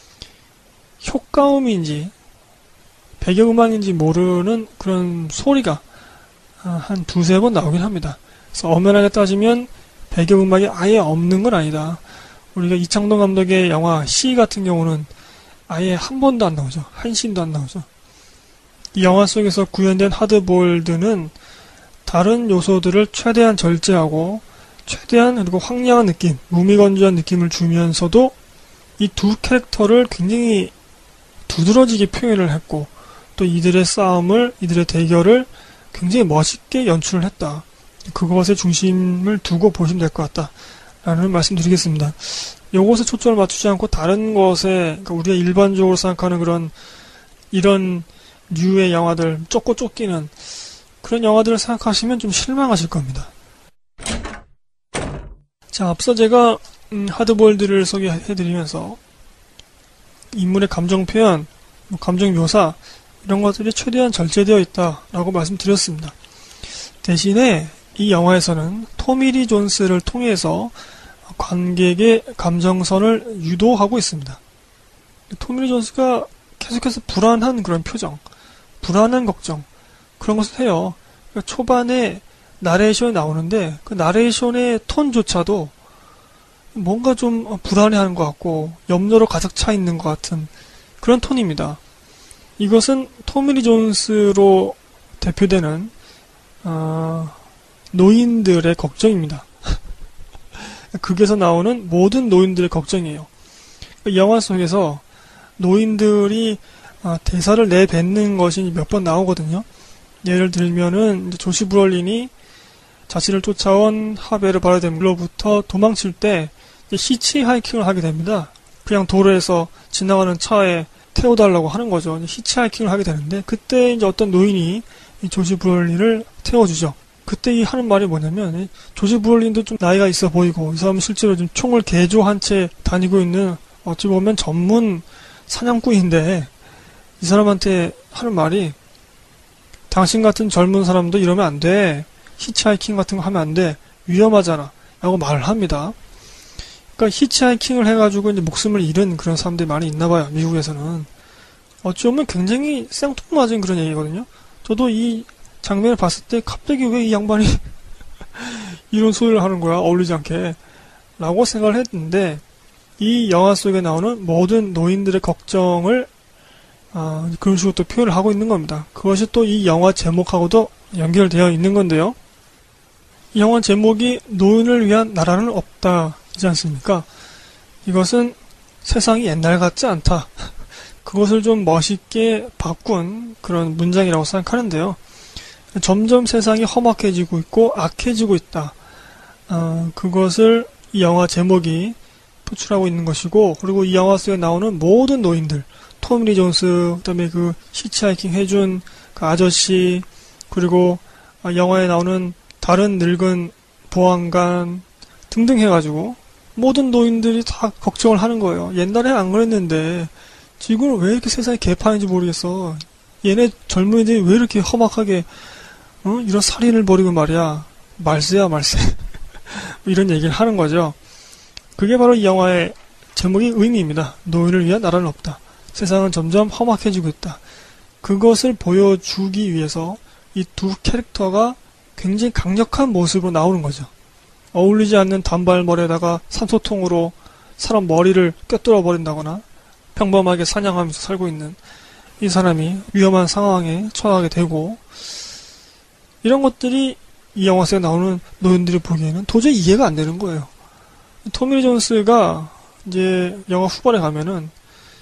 효과음인지 배경음악인지 모르는 그런 소리가 한 두세 번 나오긴 합니다. 그래서 엄연하게 따지면 배경음악이 아예 없는 건 아니다. 우리가 이창동 감독의 영화 시 같은 경우는 아예 한 번도 안 나오죠. 한 씬도 안 나오죠. 이 영화 속에서 구현된 하드보일드는 다른 요소들을 최대한 절제하고 최대한 그리고 황량한 느낌, 무미건조한 느낌을 주면서도 이 두 캐릭터를 굉장히 두드러지게 표현을 했고 또 이들의 싸움을, 이들의 대결을 굉장히 멋있게 연출을 했다. 그것에 중심을 두고 보시면 될 것 같다. 라는 말씀 드리겠습니다. 요것에 초점을 맞추지 않고 다른 것에, 그러니까 우리가 일반적으로 생각하는 이런 류의 영화들, 쫓고 쫓기는 그런 영화들을 생각하시면 좀 실망하실 겁니다. 자, 앞서 제가 하드보일드를 소개해드리면서 인물의 감정 표현, 감정 묘사 이런 것들이 최대한 절제되어 있다라고 말씀드렸습니다. 대신에 이 영화에서는 토미 리 존스를 통해서 관객의 감정선을 유도하고 있습니다. 토미 리 존스가 계속해서 불안한 그런 표정, 불안한 걱정 그런 것을 해요. 그러니까 초반에 나레이션이 나오는데 그 나레이션의 톤조차도 뭔가 좀 불안해하는 것 같고 염려로 가득 차 있는 것 같은 그런 톤입니다. 이것은 토미 리 존스로 대표되는 노인들의 걱정입니다. 극에서 나오는 모든 노인들의 걱정이에요. 영화 속에서 노인들이 대사를 내뱉는 것이 몇 번 나오거든요. 예를 들면은 조시 브롤린이 자신을 쫓아온 하베르 바르뎀으로부터 도망칠 때 히치하이킹을 하게 됩니다. 그냥 도로에서 지나가는 차에 태워달라고 하는 거죠. 히치하이킹을 하게 되는데 그때 이제 어떤 노인이 이 조시 브롤린을 태워주죠. 그때 이 하는 말이 뭐냐면 조시 브롤린도 좀 나이가 있어 보이고 이 사람은 실제로 좀 총을 개조한 채 다니고 있는 어찌 보면 전문 사냥꾼인데 이 사람한테 하는 말이 당신 같은 젊은 사람도 이러면 안 돼. 히치하이킹 같은 거 하면 안 돼. 위험하잖아. 라고 말을 합니다. 그러니까 히치하이킹을 해가지고 이제 목숨을 잃은 그런 사람들이 많이 있나 봐요. 미국에서는. 어찌 보면 굉장히 생뚱맞은 그런 얘기거든요. 저도 이 장면을 봤을 때 갑자기 왜 이 양반이 이런 소리를 하는 거야? 어울리지 않게. 라고 생각을 했는데 이 영화 속에 나오는 모든 노인들의 걱정을 그런 식으로 또 표현을 하고 있는 겁니다. 그것이 또 이 영화 제목하고도 연결되어 있는 건데요. 이 영화 제목이 노인을 위한 나라는 없다 이지 않습니까? 이것은 세상이 옛날 같지 않다. 그것을 좀 멋있게 바꾼 그런 문장이라고 생각하는데요. 점점 세상이 험악해지고 있고 악해지고 있다. 그것을 이 영화 제목이 표출하고 있는 것이고, 그리고 이 영화 속에 나오는 모든 노인들, 토미 리 존스, 그다음에 그 히치하이킹 해준 그 아저씨, 그리고 영화에 나오는 다른 늙은 보안관 등등 해가지고 모든 노인들이 다 걱정을 하는 거예요. 옛날에 안 그랬는데 지금은 왜 이렇게 세상이 개판인지 모르겠어. 얘네 젊은이들이 왜 이렇게 험악하게 이런 살인을 벌이고 말이야. 말세야 말세. 이런 얘기를 하는 거죠. 그게 바로 이 영화의 제목의 의미입니다. 노인을 위한 나라는 없다. 세상은 점점 험악해지고 있다. 그것을 보여주기 위해서 이 두 캐릭터가 굉장히 강력한 모습으로 나오는 거죠. 어울리지 않는 단발머리에다가 산소통으로 사람 머리를 꿰뚫어 버린다거나 평범하게 사냥하면서 살고 있는 이 사람이 위험한 상황에 처하게 되고, 이런 것들이 이 영화 속에 나오는 노인들이 보기에는 도저히 이해가 안 되는 거예요. 토미 리 존스가 이제 영화 후반에 가면은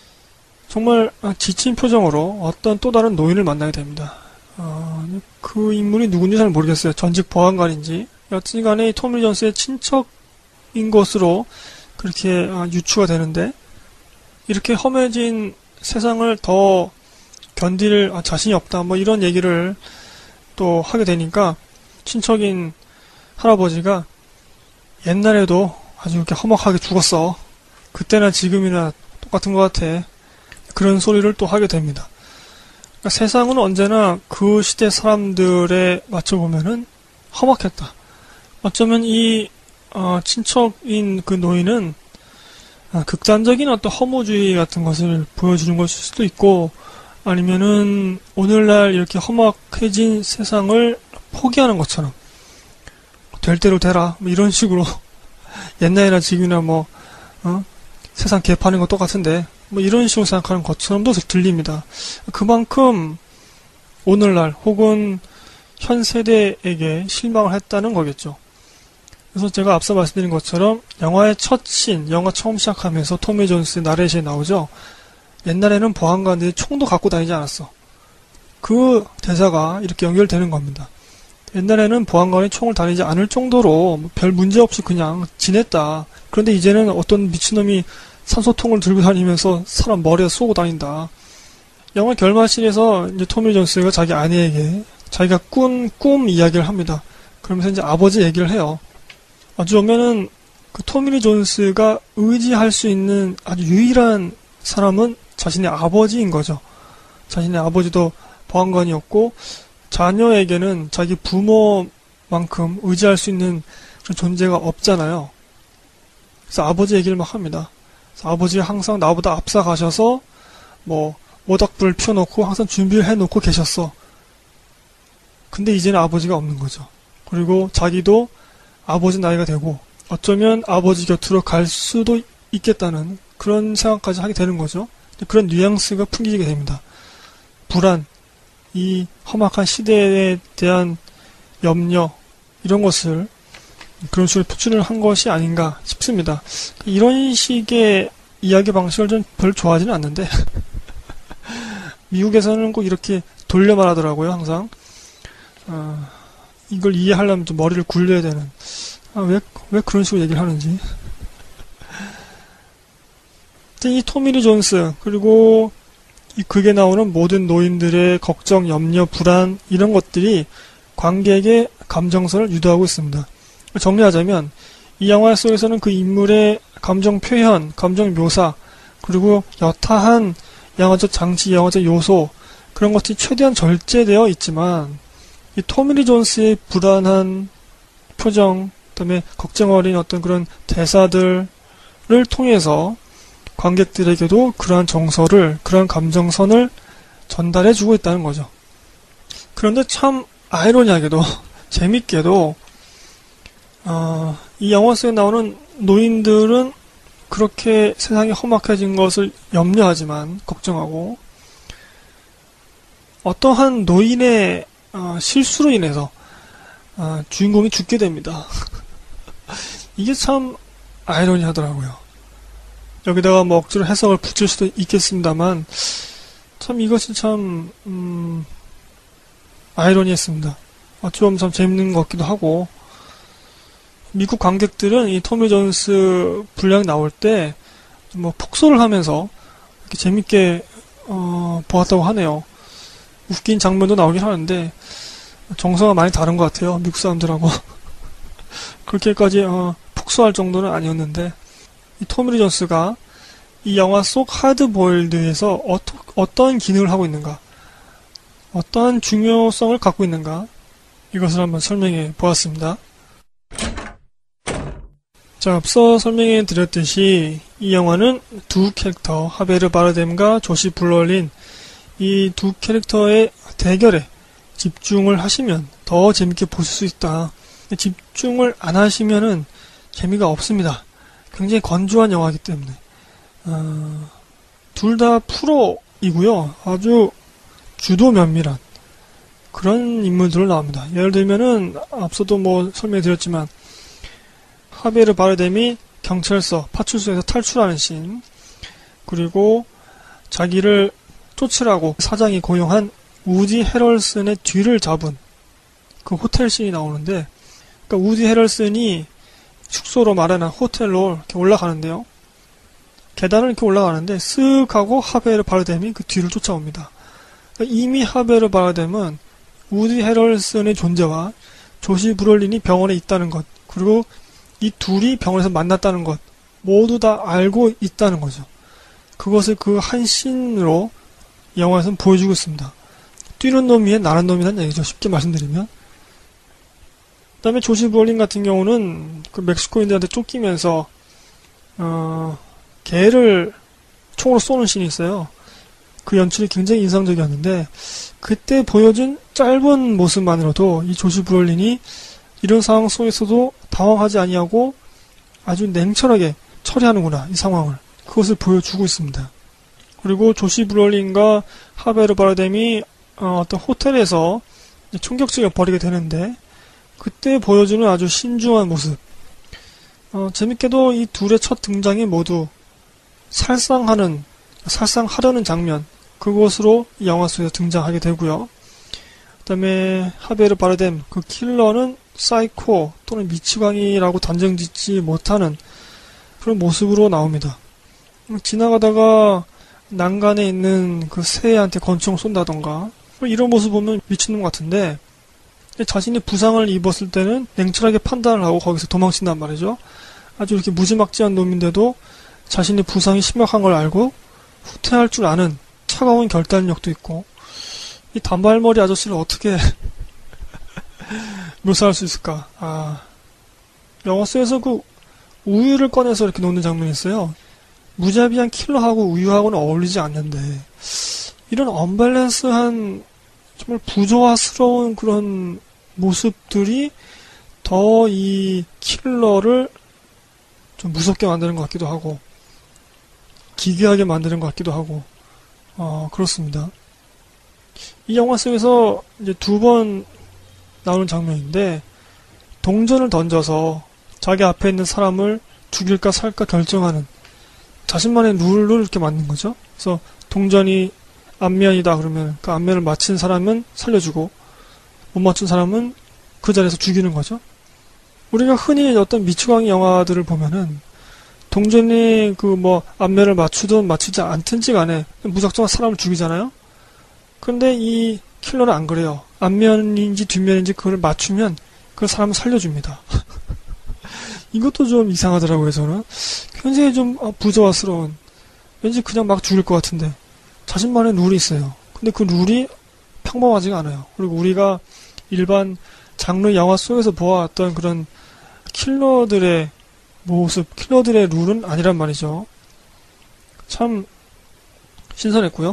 정말 지친 표정으로 어떤 또 다른 노인을 만나게 됩니다. 그 인물이 누군지 잘 모르겠어요. 전직 보안관인지. 여튼 간에 토미 리 존스의 친척인 것으로 그렇게 유추가 되는데, 이렇게 험해진 세상을 더 견딜 자신이 없다, 뭐 이런 얘기를 또 하게 되니까 친척인 할아버지가 옛날에도 아주 이렇게 험악하게 죽었어. 그때나 지금이나 똑같은 것 같아. 그런 소리를 또 하게 됩니다. 그러니까 세상은 언제나 그 시대 사람들에 맞춰보면은 험악했다. 어쩌면 이 친척인 그 노인은 극단적인 어떤 허무주의 같은 것을 보여주는 것일 수도 있고, 아니면은 오늘날 이렇게 험악해진 세상을 포기하는 것처럼 될 대로 되라 뭐 이런 식으로 옛날이나 지금이나 세상 개판인 거 똑같은데 뭐 이런 식으로 생각하는 것처럼도 들립니다. 그만큼 오늘날 혹은 현 세대에게 실망을 했다는 거겠죠. 그래서 제가 앞서 말씀드린 것처럼 영화의 첫 씬, 영화 처음 시작하면서 토미 리 존스의 나레이션이 나오죠. 옛날에는 보안관들이 총도 갖고 다니지 않았어. 그 대사가 이렇게 연결되는 겁니다. 옛날에는 보안관이 총을 다니지 않을 정도로 별 문제 없이 그냥 지냈다. 그런데 이제는 어떤 미친놈이 산소통을 들고 다니면서 사람 머리에 쏘고 다닌다. 영화 결말씬에서 이제 토미 리 존스가 자기 아내에게 자기가 꾼 꿈 이야기를 합니다. 그러면서 이제 아버지 얘기를 해요. 어찌 보면은 그 토미 리 존스가 의지할 수 있는 아주 유일한 사람은 자신의 아버지인 거죠. 자신의 아버지도 보안관이었고 자녀에게는 자기 부모만큼 의지할 수 있는 그런 존재가 없잖아요. 그래서 아버지 얘기를 막 합니다. 그래서 아버지가 항상 나보다 앞서 가셔서 모닥불을 피워놓고 항상 준비를 해놓고 계셨어. 근데 이제는 아버지가 없는 거죠. 그리고 자기도 아버지 나이가 되고 어쩌면 아버지 곁으로 갈 수도 있겠다는 그런 생각까지 하게 되는 거죠. 그런 뉘앙스가 풍기게 됩니다. 불안, 이 험악한 시대에 대한 염려, 이런 것을 그런 식으로 표출을 한 것이 아닌가 싶습니다. 이런 식의 이야기 방식을 좀 별로 좋아하지는 않는데 미국에서는 꼭 이렇게 돌려 말하더라고요. 항상 이걸 이해하려면 좀 머리를 굴려야 되는, 왜 그런 식으로 얘기를 하는지. 이 토미리 존스, 그리고 이 극에 나오는 모든 노인들의 걱정, 염려, 불안, 이런 것들이 관객의 감정선을 유도하고 있습니다. 정리하자면 이 영화 속에서는 그 인물의 감정 표현, 감정 묘사, 그리고 여타한 영화적 장치, 영화적 요소, 그런 것들이 최대한 절제되어 있지만 이 토미리 존스의 불안한 표정, 그다음에 걱정 어린 어떤 그런 대사들을 통해서 관객들에게도 그러한 정서를, 그러한 감정선을 전달해주고 있다는 거죠. 그런데 참 아이러니하게도 재밌게도 이 영화 속에 나오는 노인들은 그렇게 세상이 험악해진 것을 염려하지만, 걱정하고, 어떠한 노인의 실수로 인해서 주인공이 죽게 됩니다. 이게 참 아이러니하더라고요. 여기다가 뭐 억지로 해석을 붙일 수도 있겠습니다만 참 이것이 참 아이러니했습니다. 좀 참 재밌는 것 같기도 하고, 미국 관객들은 이 토미 존스 분량 나올 때 뭐 폭소를 하면서 이렇게 재밌게 보았다고 하네요. 웃긴 장면도 나오긴 하는데 정서가 많이 다른 것 같아요. 미국 사람들하고. 그렇게까지 폭소할 정도는 아니었는데, 이 토미 존스가 이 영화 속 하드보일드에서 어떤 기능을 하고 있는가, 어떠한 중요성을 갖고 있는가, 이것을 한번 설명해 보았습니다. 자, 앞서 설명해 드렸듯이 이 영화는 두 캐릭터, 하베르 바르뎀과 조시 블롤린, 이 두 캐릭터의 대결에 집중을 하시면 더 재밌게 보실 수 있다. 집중을 안 하시면은 재미가 없습니다. 굉장히 건조한 영화이기 때문에. 둘 다 프로이고요. 아주 주도 면밀한 그런 인물들로 나옵니다. 예를 들면은 앞서도 뭐 설명드렸지만 하베르 바르뎀이 경찰서 파출소에서 탈출하는 씬, 그리고 자기를 쫓으라고 사장이 고용한 우디 헤럴슨의 뒤를 잡은 그 호텔 씬이 나오는데, 그러니까 우디 헤럴슨이 숙소로 마련한 호텔로 이렇게 올라가는데요. 계단을 이렇게 올라가는데 쓱 하고 하베르 바르뎀이 그 뒤를 쫓아옵니다. 그러니까 이미 하베르 바르뎀은 우디 헤럴슨의 존재와 조시 브롤린이 병원에 있다는 것, 그리고 이 둘이 병원에서 만났다는 것 모두 다 알고 있다는 거죠. 그것을 그 한 씬으로 영화에서는 보여주고 있습니다. 뛰는 놈 위에 나는 놈이란 얘기죠. 쉽게 말씀드리면. 그 다음에 조시 브롤린 같은 경우는 그 멕시코인들한테 쫓기면서 개를 총으로 쏘는 씬이 있어요. 그 연출이 굉장히 인상적이었는데, 그때 보여준 짧은 모습만으로도 이 조시 브롤린이 이런 상황 속에서도 당황하지 아니하고 아주 냉철하게 처리하는구나, 이 상황을. 그것을 보여주고 있습니다. 그리고 조시 브롤린과 하베르 바르뎀이 어떤 호텔에서 총격전을 벌이게 되는데, 그때 보여주는 아주 신중한 모습. 재밌게도 이 둘의 첫 등장이 모두 살상하려는 장면, 그것으로 이 영화 속에서 등장하게 되고요. 그 다음에 하베르 바르뎀, 그 킬러는 사이코 또는 미치광이라고 단정짓지 못하는 그런 모습으로 나옵니다. 지나가다가 난간에 있는 그 새한테 권총 쏜다던가 이런 모습 보면 미친놈 같은데, 자신이 부상을 입었을 때는 냉철하게 판단을 하고 거기서 도망친단 말이죠. 아주 이렇게 무지막지한 놈인데도 자신의 부상이 심각한 걸 알고 후퇴할 줄 아는 차가운 결단력도 있고, 이 단발머리 아저씨를 어떻게 묘사할 수 있을까? 영화 속에서 그 우유를 꺼내서 이렇게 놓는 장면이 있어요. 무자비한 킬러하고 우유하고는 어울리지 않는데, 이런 언밸런스한 정말 부조화스러운 그런 모습들이 더 이 킬러를 좀 무섭게 만드는 것 같기도 하고, 기괴하게 만드는 것 같기도 하고, 그렇습니다. 이 영화 속에서 이제 2번 나오는 장면인데, 동전을 던져서 자기 앞에 있는 사람을 죽일까 살까 결정하는 자신만의 룰을 이렇게 만든 거죠. 그래서 동전이 앞면이다 그러면 그 앞면을 맞힌 사람은 살려주고 못 맞춘 사람은 그 자리에서 죽이는 거죠. 우리가 흔히 어떤 미추광이 영화들을 보면은 동전이 그 뭐 앞면을 맞추든 맞추지 않든지 간에 무작정 사람을 죽이잖아요. 그런데 이 킬러는 안 그래요. 앞면인지 뒷면인지 그걸 맞추면 그 사람을 살려줍니다. 이것도 좀 이상하더라고요, 저는. 굉장히 좀 부조화스러운, 왠지 그냥 막 죽일 것 같은데 자신만의 룰이 있어요. 근데 그 룰이 평범하지가 않아요. 그리고 우리가 일반 장르 영화 속에서 보아왔던 그런 킬러들의 모습, 킬러들의 룰은 아니란 말이죠. 참 신선했고요.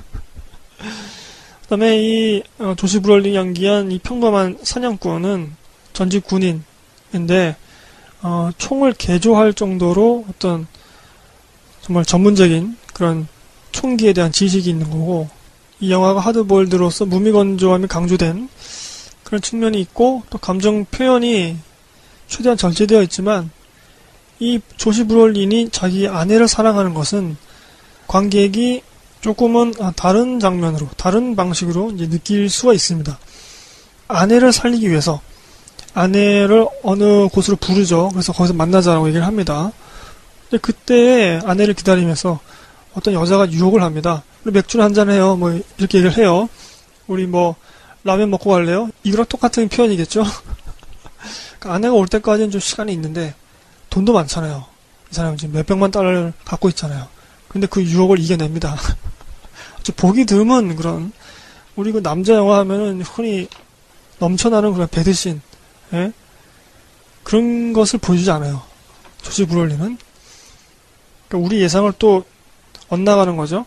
그 다음에 이 조시 브롤링이 연기한 이 평범한 사냥꾼은 전직 군인인데 총을 개조할 정도로 어떤 정말 전문적인 그런 총기에 대한 지식이 있는 거고, 이 영화가 하드보일드로서 무미건조함이 강조된 그런 측면이 있고, 또 감정 표현이 최대한 절제되어 있지만, 이 조시 브롤린이 자기 아내를 사랑하는 것은 관객이 조금은 다른 장면으로, 다른 방식으로 이제 느낄 수가 있습니다. 아내를 살리기 위해서 아내를 어느 곳으로 부르죠. 그래서 거기서 만나자라고 얘기를 합니다. 근데 그때 아내를 기다리면서 어떤 여자가 유혹을 합니다. 우리 맥주를 한잔 해요. 뭐 이렇게 얘기를 해요. 우리 뭐 라면 먹고 갈래요? 이거랑 똑같은 표현이겠죠. 그러니까 아내가 올 때까지는 좀 시간이 있는데 돈도 많잖아요. 이 사람은 지금 몇백만 달러를 갖고 있잖아요. 근데 그 유혹을 이겨냅니다. 보기 드문 그런, 우리 그 남자 영화 하면은 흔히 넘쳐나는 그런 배드신, 예? 그런 것을 보여주지 않아요. 조시 브롤린은. 그러니까 우리 예상을 또 엇나가는 거죠.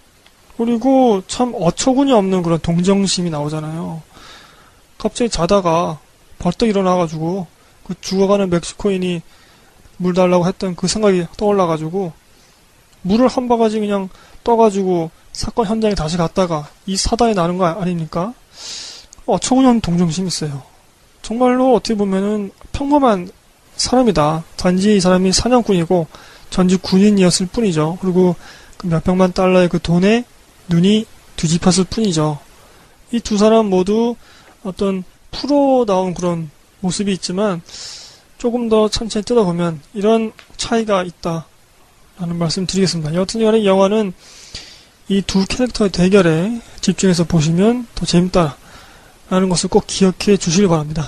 그리고 참 어처구니 없는 그런 동정심이 나오잖아요. 갑자기 자다가 벌떡 일어나가지고 그 죽어가는 멕시코인이 물 달라고 했던 그 생각이 떠올라가지고 물을 한 바가지 그냥 떠가지고 사건 현장에 다시 갔다가 이 사단이 나는 거 아닙니까? 어처구니 없는 동정심이 있어요. 정말로 어떻게 보면은 평범한 사람이다. 단지 이 사람이 사냥꾼이고 전직 군인이었을 뿐이죠. 그리고 그 몇백만 달러의 그 돈에 눈이 뒤집혔을 뿐이죠. 이 두 사람 모두 어떤 프로다운 그런 모습이 있지만 조금 더 천천히 뜯어보면 이런 차이가 있다라는 말씀 드리겠습니다. 여튼 간에 이 영화는 이 두 캐릭터의 대결에 집중해서 보시면 더 재밌다라는 것을 꼭 기억해 주시길 바랍니다.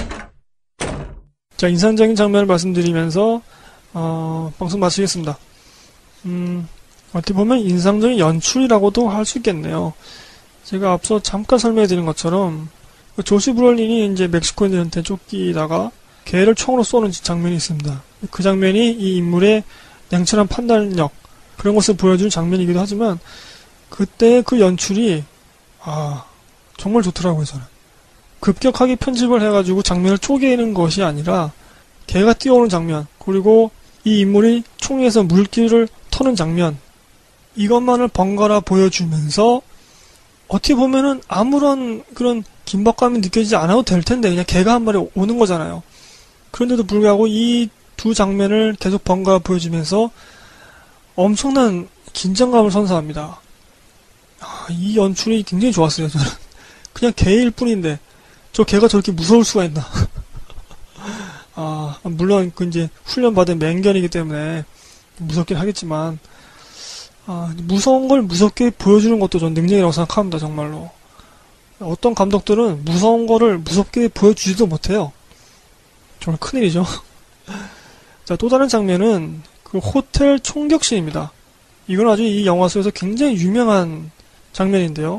자, 인상적인 장면을 말씀드리면서 방송 마치겠습니다. 어떻게 보면 인상적인 연출이라고도 할 수 있겠네요. 제가 앞서 잠깐 설명해 드린 것처럼 조시 브롤린이 이제 멕시코인들한테 쫓기다가 개를 총으로 쏘는 장면이 있습니다. 그 장면이 이 인물의 냉철한 판단력, 그런 것을 보여주는 장면이기도 하지만 그때 그 연출이 정말 좋더라고요. 저는 급격하게 편집을 해가지고 장면을 쪼개는 것이 아니라 개가 뛰어오는 장면, 그리고 이 인물이 총에서 물기를 터는 장면, 이것만을 번갈아 보여주면서 어떻게 보면은 아무런 그런 긴박감이 느껴지지 않아도 될 텐데 그냥 개가 한 마리 오는 거잖아요. 그런데도 불구하고 이 두 장면을 계속 번갈아 보여주면서 엄청난 긴장감을 선사합니다. 이 연출이 굉장히 좋았어요. 저는 그냥 개일 뿐인데 저 개가 저렇게 무서울 수가 있나. 물론 그 이제 훈련받은 맹견이기 때문에 무섭긴 하겠지만 무서운 걸 무섭게 보여주는 것도 전 능력이라고 생각합니다. 정말로. 어떤 감독들은 무서운 거를 무섭게 보여주지도 못해요. 정말 큰일이죠. 자, 또 다른 장면은 그 호텔 총격신입니다. 이건 아주 이 영화 속에서 굉장히 유명한 장면인데요.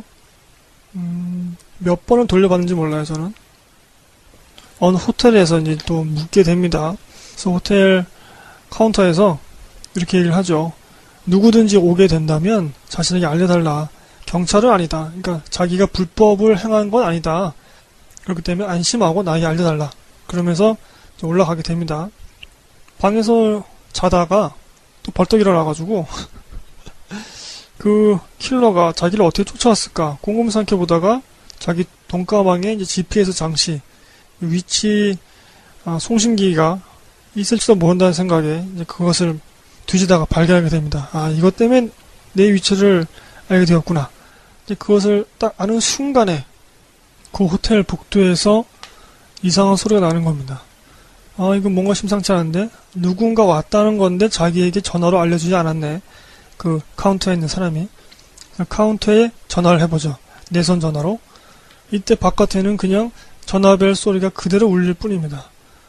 몇 번을 돌려봤는지 몰라요, 저는. 어느 호텔에서 이제 또 묵게 됩니다. 그래서 호텔 카운터에서 이렇게 얘기를 하죠. 누구든지 오게 된다면 자신에게 알려달라. 경찰은 아니다. 그러니까 자기가 불법을 행한 건 아니다. 그렇기 때문에 안심하고 나에게 알려달라. 그러면서 올라가게 됩니다. 방에서 자다가 또 벌떡 일어나가지고 그 그 킬러가 자기를 어떻게 쫓아왔을까 곰곰이 생각해보다가 자기 돈가방에 이제 GPS 장치 위치 송신기가 있을지도 모른다는 생각에 이제 그것을 뒤지다가 발견하게 됩니다. 이것 때문에 내 위치를 알게 되었구나. 이제 그것을 딱 아는 순간에 그 호텔 복도에서 이상한 소리가 나는 겁니다. 이건 뭔가 심상치 않은데? 누군가 왔다는 건데 자기에게 전화로 알려주지 않았네. 그 카운터에 있는 사람이. 카운터에 전화를 해보죠. 내선 전화로. 이때 바깥에는 그냥 전화벨 소리가 그대로 울릴 뿐입니다.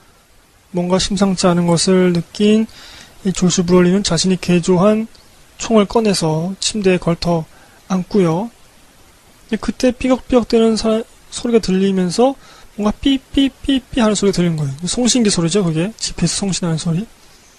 뭔가 심상치 않은 것을 느낀 이 조시 브롤린은 자신이 개조한 총을 꺼내서 침대에 걸터 앉고요. 그때 삐걱삐걱대는 소리가 들리면서 뭔가 삐삐삐삐 하는 소리가 들리는 거예요. 송신기 소리죠, 그게. GPS 송신하는 소리.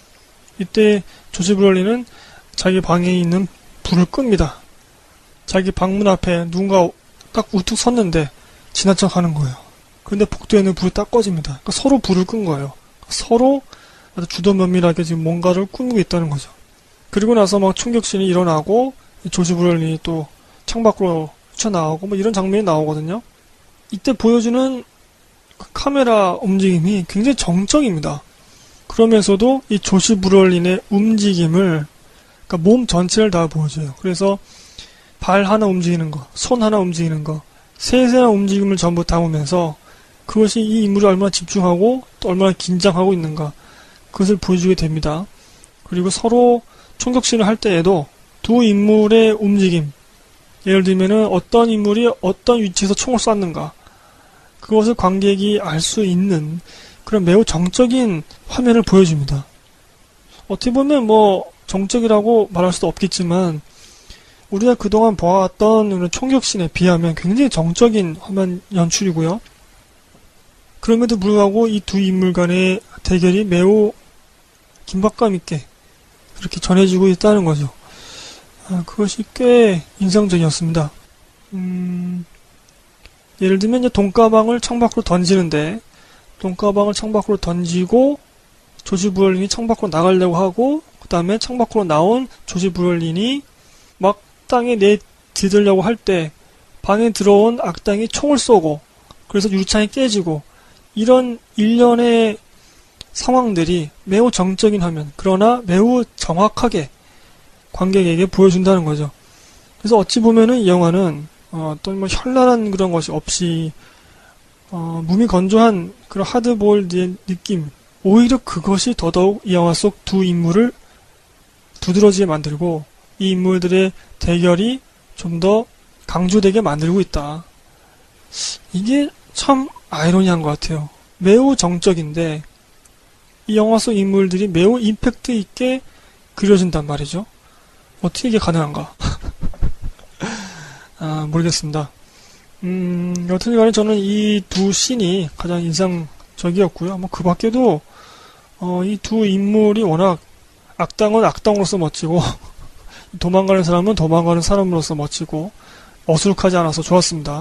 이때 조시 브롤린은 자기 방에 있는 불을 끕니다. 자기 방문 앞에 누군가 딱 우뚝 섰는데 지나쳐 가는 거예요. 근데 복도에는 불이 딱 꺼집니다. 그러니까 서로 불을 끈 거예요. 서로 아주 주도면밀하게 지금 뭔가를 꾸미고 있다는 거죠. 그리고 나서 막 총격신이 일어나고 조시 브롤린이 또 창밖으로 튀어나오고 뭐 이런 장면이 나오거든요. 이때 보여주는 그 카메라 움직임이 굉장히 정적입니다. 그러면서도 이 조시 브롤린의 움직임을 그러니까 몸 전체를 다 보여줘요. 그래서 발 하나 움직이는 거, 손 하나 움직이는 거, 세세한 움직임을 전부 담으면서 그것이 이 인물이 얼마나 집중하고 또 얼마나 긴장하고 있는가 그것을 보여주게 됩니다. 그리고 서로 총격신을 할 때에도 두 인물의 움직임, 예를 들면은 어떤 인물이 어떤 위치에서 총을 쐈는가 그것을 관객이 알 수 있는 그런 매우 정적인 화면을 보여줍니다. 어떻게 보면 뭐 정적이라고 말할 수도 없겠지만 우리가 그동안 보아왔던 그런 총격신에 비하면 굉장히 정적인 화면 연출이고요. 그럼에도 불구하고 이 두 인물 간의 대결이 매우 긴박감 있게 그렇게 전해지고 있다는 거죠. 그것이 꽤 인상적이었습니다. 예를 들면 이제 돈가방을 창밖으로 던지는데 돈가방을 창밖으로 던지고 조시 브롤린이 창밖으로 나가려고 하고 그 다음에 창밖으로 나온 조시 브롤린이 막 땅에 내디들려고 할 때 방에 들어온 악당이 총을 쏘고 그래서 유리창이 깨지고 이런 일련의 상황들이 매우 정적인 화면 그러나 매우 정확하게 관객에게 보여준다는 거죠. 그래서 어찌 보면은 이 영화는 어떤 뭐 현란한 그런 것이 없이 무미건조한 그런 하드보일드의 느낌 오히려 그것이 더더욱 이 영화 속 두 인물을 두드러지게 만들고 이 인물들의 대결이 좀 더 강조되게 만들고 있다. 이게 참 아이러니한 것 같아요. 매우 정적인데 이 영화 속 인물들이 매우 임팩트 있게 그려진단 말이죠. 어떻게 이게 가능한가? 모르겠습니다. 여튼 간에 저는 이 두 씬이 가장 인상적이었고요. 뭐 그 밖에도 이 두 인물이 워낙 악당은 악당으로서 멋지고 도망가는 사람은 도망가는 사람으로서 멋지고 어수룩하지 않아서 좋았습니다.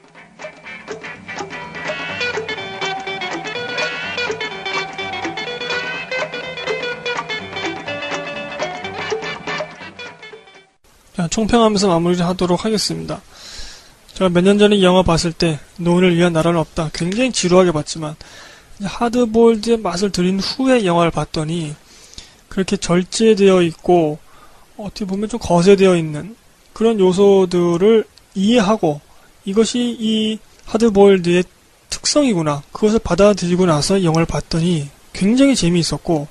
자, 총평하면서 마무리를 하도록 하겠습니다. 제가 몇 년 전에 이 영화 봤을 때 노인을 위한 나라는 없다. 굉장히 지루하게 봤지만 하드보일드의 맛을 들인 후에 영화를 봤더니 그렇게 절제되어 있고 어떻게 보면 좀 거세되어 있는 그런 요소들을 이해하고 이것이 이 하드보일드의 특성이구나. 그것을 받아들이고 나서 이 영화를 봤더니 굉장히 재미있었고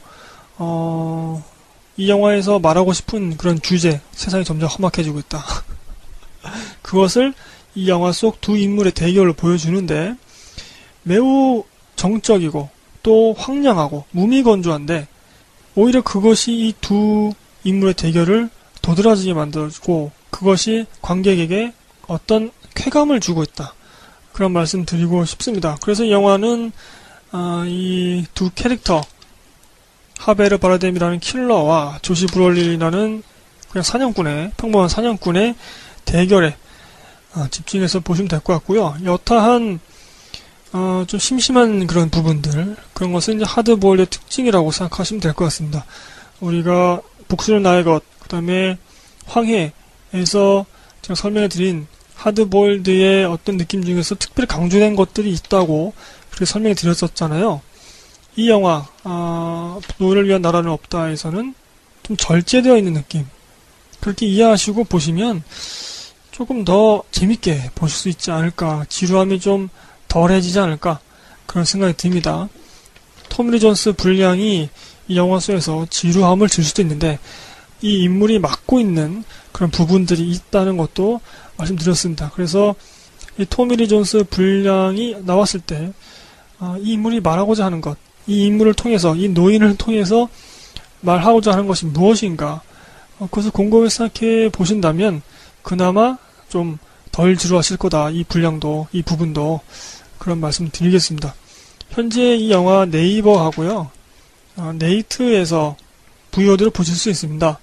이 영화에서 말하고 싶은 그런 주제, 세상이 점점 험악해지고 있다. 그것을 이 영화 속 두 인물의 대결을 보여주는데 매우 정적이고 또 황량하고 무미건조한데 오히려 그것이 이 두 인물의 대결을 도드라지게 만들어주고 그것이 관객에게 어떤 쾌감을 주고 있다. 그런 말씀 드리고 싶습니다. 그래서 이 영화는 이 두 캐릭터 하베르 바르뎀이라는 킬러와 조시 브롤린이라는 그냥 사냥꾼의 평범한 사냥꾼의 대결에 집중해서 보시면 될 것 같고요. 여타한 좀 심심한 그런 부분들 그런 것은 이제 하드보일드의 특징이라고 생각하시면 될 것 같습니다. 우리가 복수는 나의 것, 그 다음에 황해 에서 제가 설명해 드린 하드보일드의 어떤 느낌 중에서 특별히 강조된 것들이 있다고 그렇게 설명해 드렸었잖아요. 이 영화 노예를 위한 나라는 없다에서는 좀 절제되어 있는 느낌, 그렇게 이해하시고 보시면 조금 더 재밌게 보실 수 있지 않을까, 지루함이 좀 덜해지지 않을까, 그런 생각이 듭니다. 토미 리 존스 분량이 이 영화 속에서 지루함을 줄 수도 있는데 이 인물이 맡고 있는 그런 부분들이 있다는 것도 말씀드렸습니다. 그래서 이 토미 리 존스 분량이 나왔을 때 이 인물이 말하고자 하는 것, 이 인물을 통해서, 이 노인을 통해서 말하고자 하는 것이 무엇인가, 그것을 곰곰이 생각해 보신다면 그나마 좀 덜 지루하실 거다. 이 분량도, 이 부분도, 그런 말씀 드리겠습니다. 현재 이 영화 네이버 하고요, 네이트에서 VOD를 보실 수 있습니다.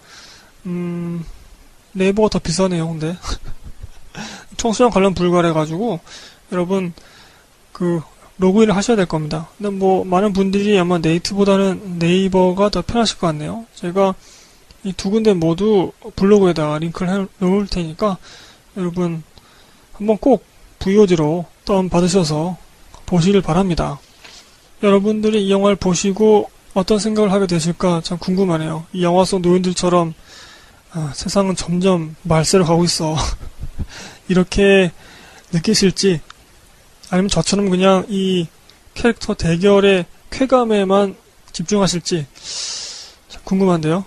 네이버가 더 비싸네요. 근데 청소년 관련 불가해가지고 여러분 로그인을 하셔야 될 겁니다. 근데 많은 분들이 아마 네이트보다는 네이버가 더 편하실 것 같네요. 제가 이 두 군데 모두 블로그에다가 링크를 해 놓을 테니까 여러분 한번 꼭 VOD로 다운받으셔서 보시길 바랍니다. 여러분들이 이 영화를 보시고 어떤 생각을 하게 되실까 참 궁금하네요. 이 영화 속 노인들처럼 세상은 점점 말세로 가고 있어 이렇게 느끼실지, 아니면 저처럼 그냥 이 캐릭터 대결의 쾌감에만 집중하실지 참 궁금한데요.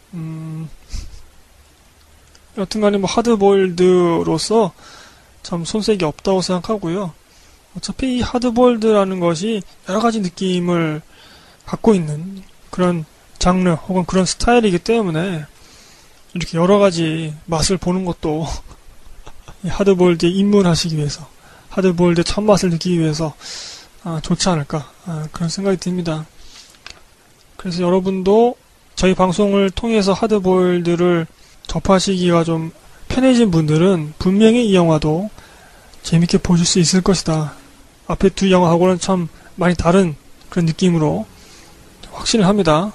여튼간에 하드보일드로서 참 손색이 없다고 생각하고요. 어차피 이 하드보일드라는 것이 여러가지 느낌을 갖고 있는 그런 장르 혹은 그런 스타일이기 때문에 이렇게 여러가지 맛을 보는 것도 하드보일드에 입문하시기 위해서, 하드보일드의 첫맛을 느끼기 위해서 좋지 않을까, 그런 생각이 듭니다. 그래서 여러분도 저희 방송을 통해서 하드보일드를 접하시기가 좀 편해진 분들은 분명히 이 영화도 재밌게 보실 수 있을 것이다. 앞에 두 영화하고는 참 많이 다른 그런 느낌으로 확신을 합니다.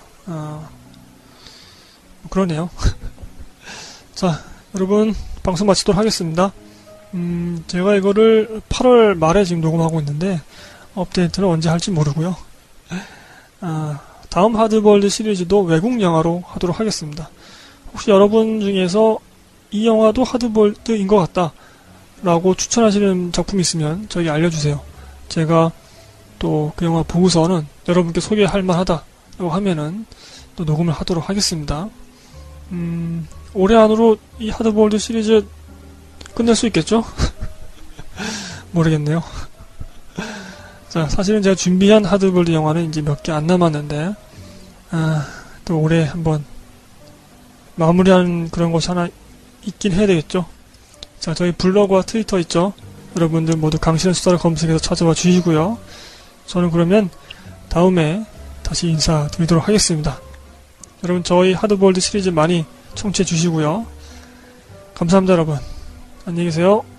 그러네요. 자, 여러분 방송 마치도록 하겠습니다. 제가 이거를 8월 말에 지금 녹음하고 있는데 업데이트는 언제 할지 모르고요. 다음 하드보일드 시리즈도 외국 영화로 하도록 하겠습니다. 혹시 여러분 중에서 이 영화도 하드보일드인 것 같다 라고 추천하시는 작품이 있으면 저에게 알려주세요. 제가 또 그 영화 보고서는 여러분께 소개할 만하다 라고 하면은 또 녹음을 하도록 하겠습니다. 올해 안으로 이 하드보일드 시리즈 끝낼 수 있겠죠? 모르겠네요. 자, 사실은 제가 준비한 하드보일드 영화는 이제 몇 개 안 남았는데, 또 올해 한번 마무리하는 그런 것이 하나 있긴 해야 되겠죠? 자, 저희 블로그와 트위터 있죠? 여러분들 모두 강신의 수다를 검색해서 찾아와 주시고요. 저는 그러면 다음에 다시 인사드리도록 하겠습니다. 여러분 저희 하드보일드 시리즈 많이 청취해 주시고요. 감사합니다 여러분. 안녕히 계세요.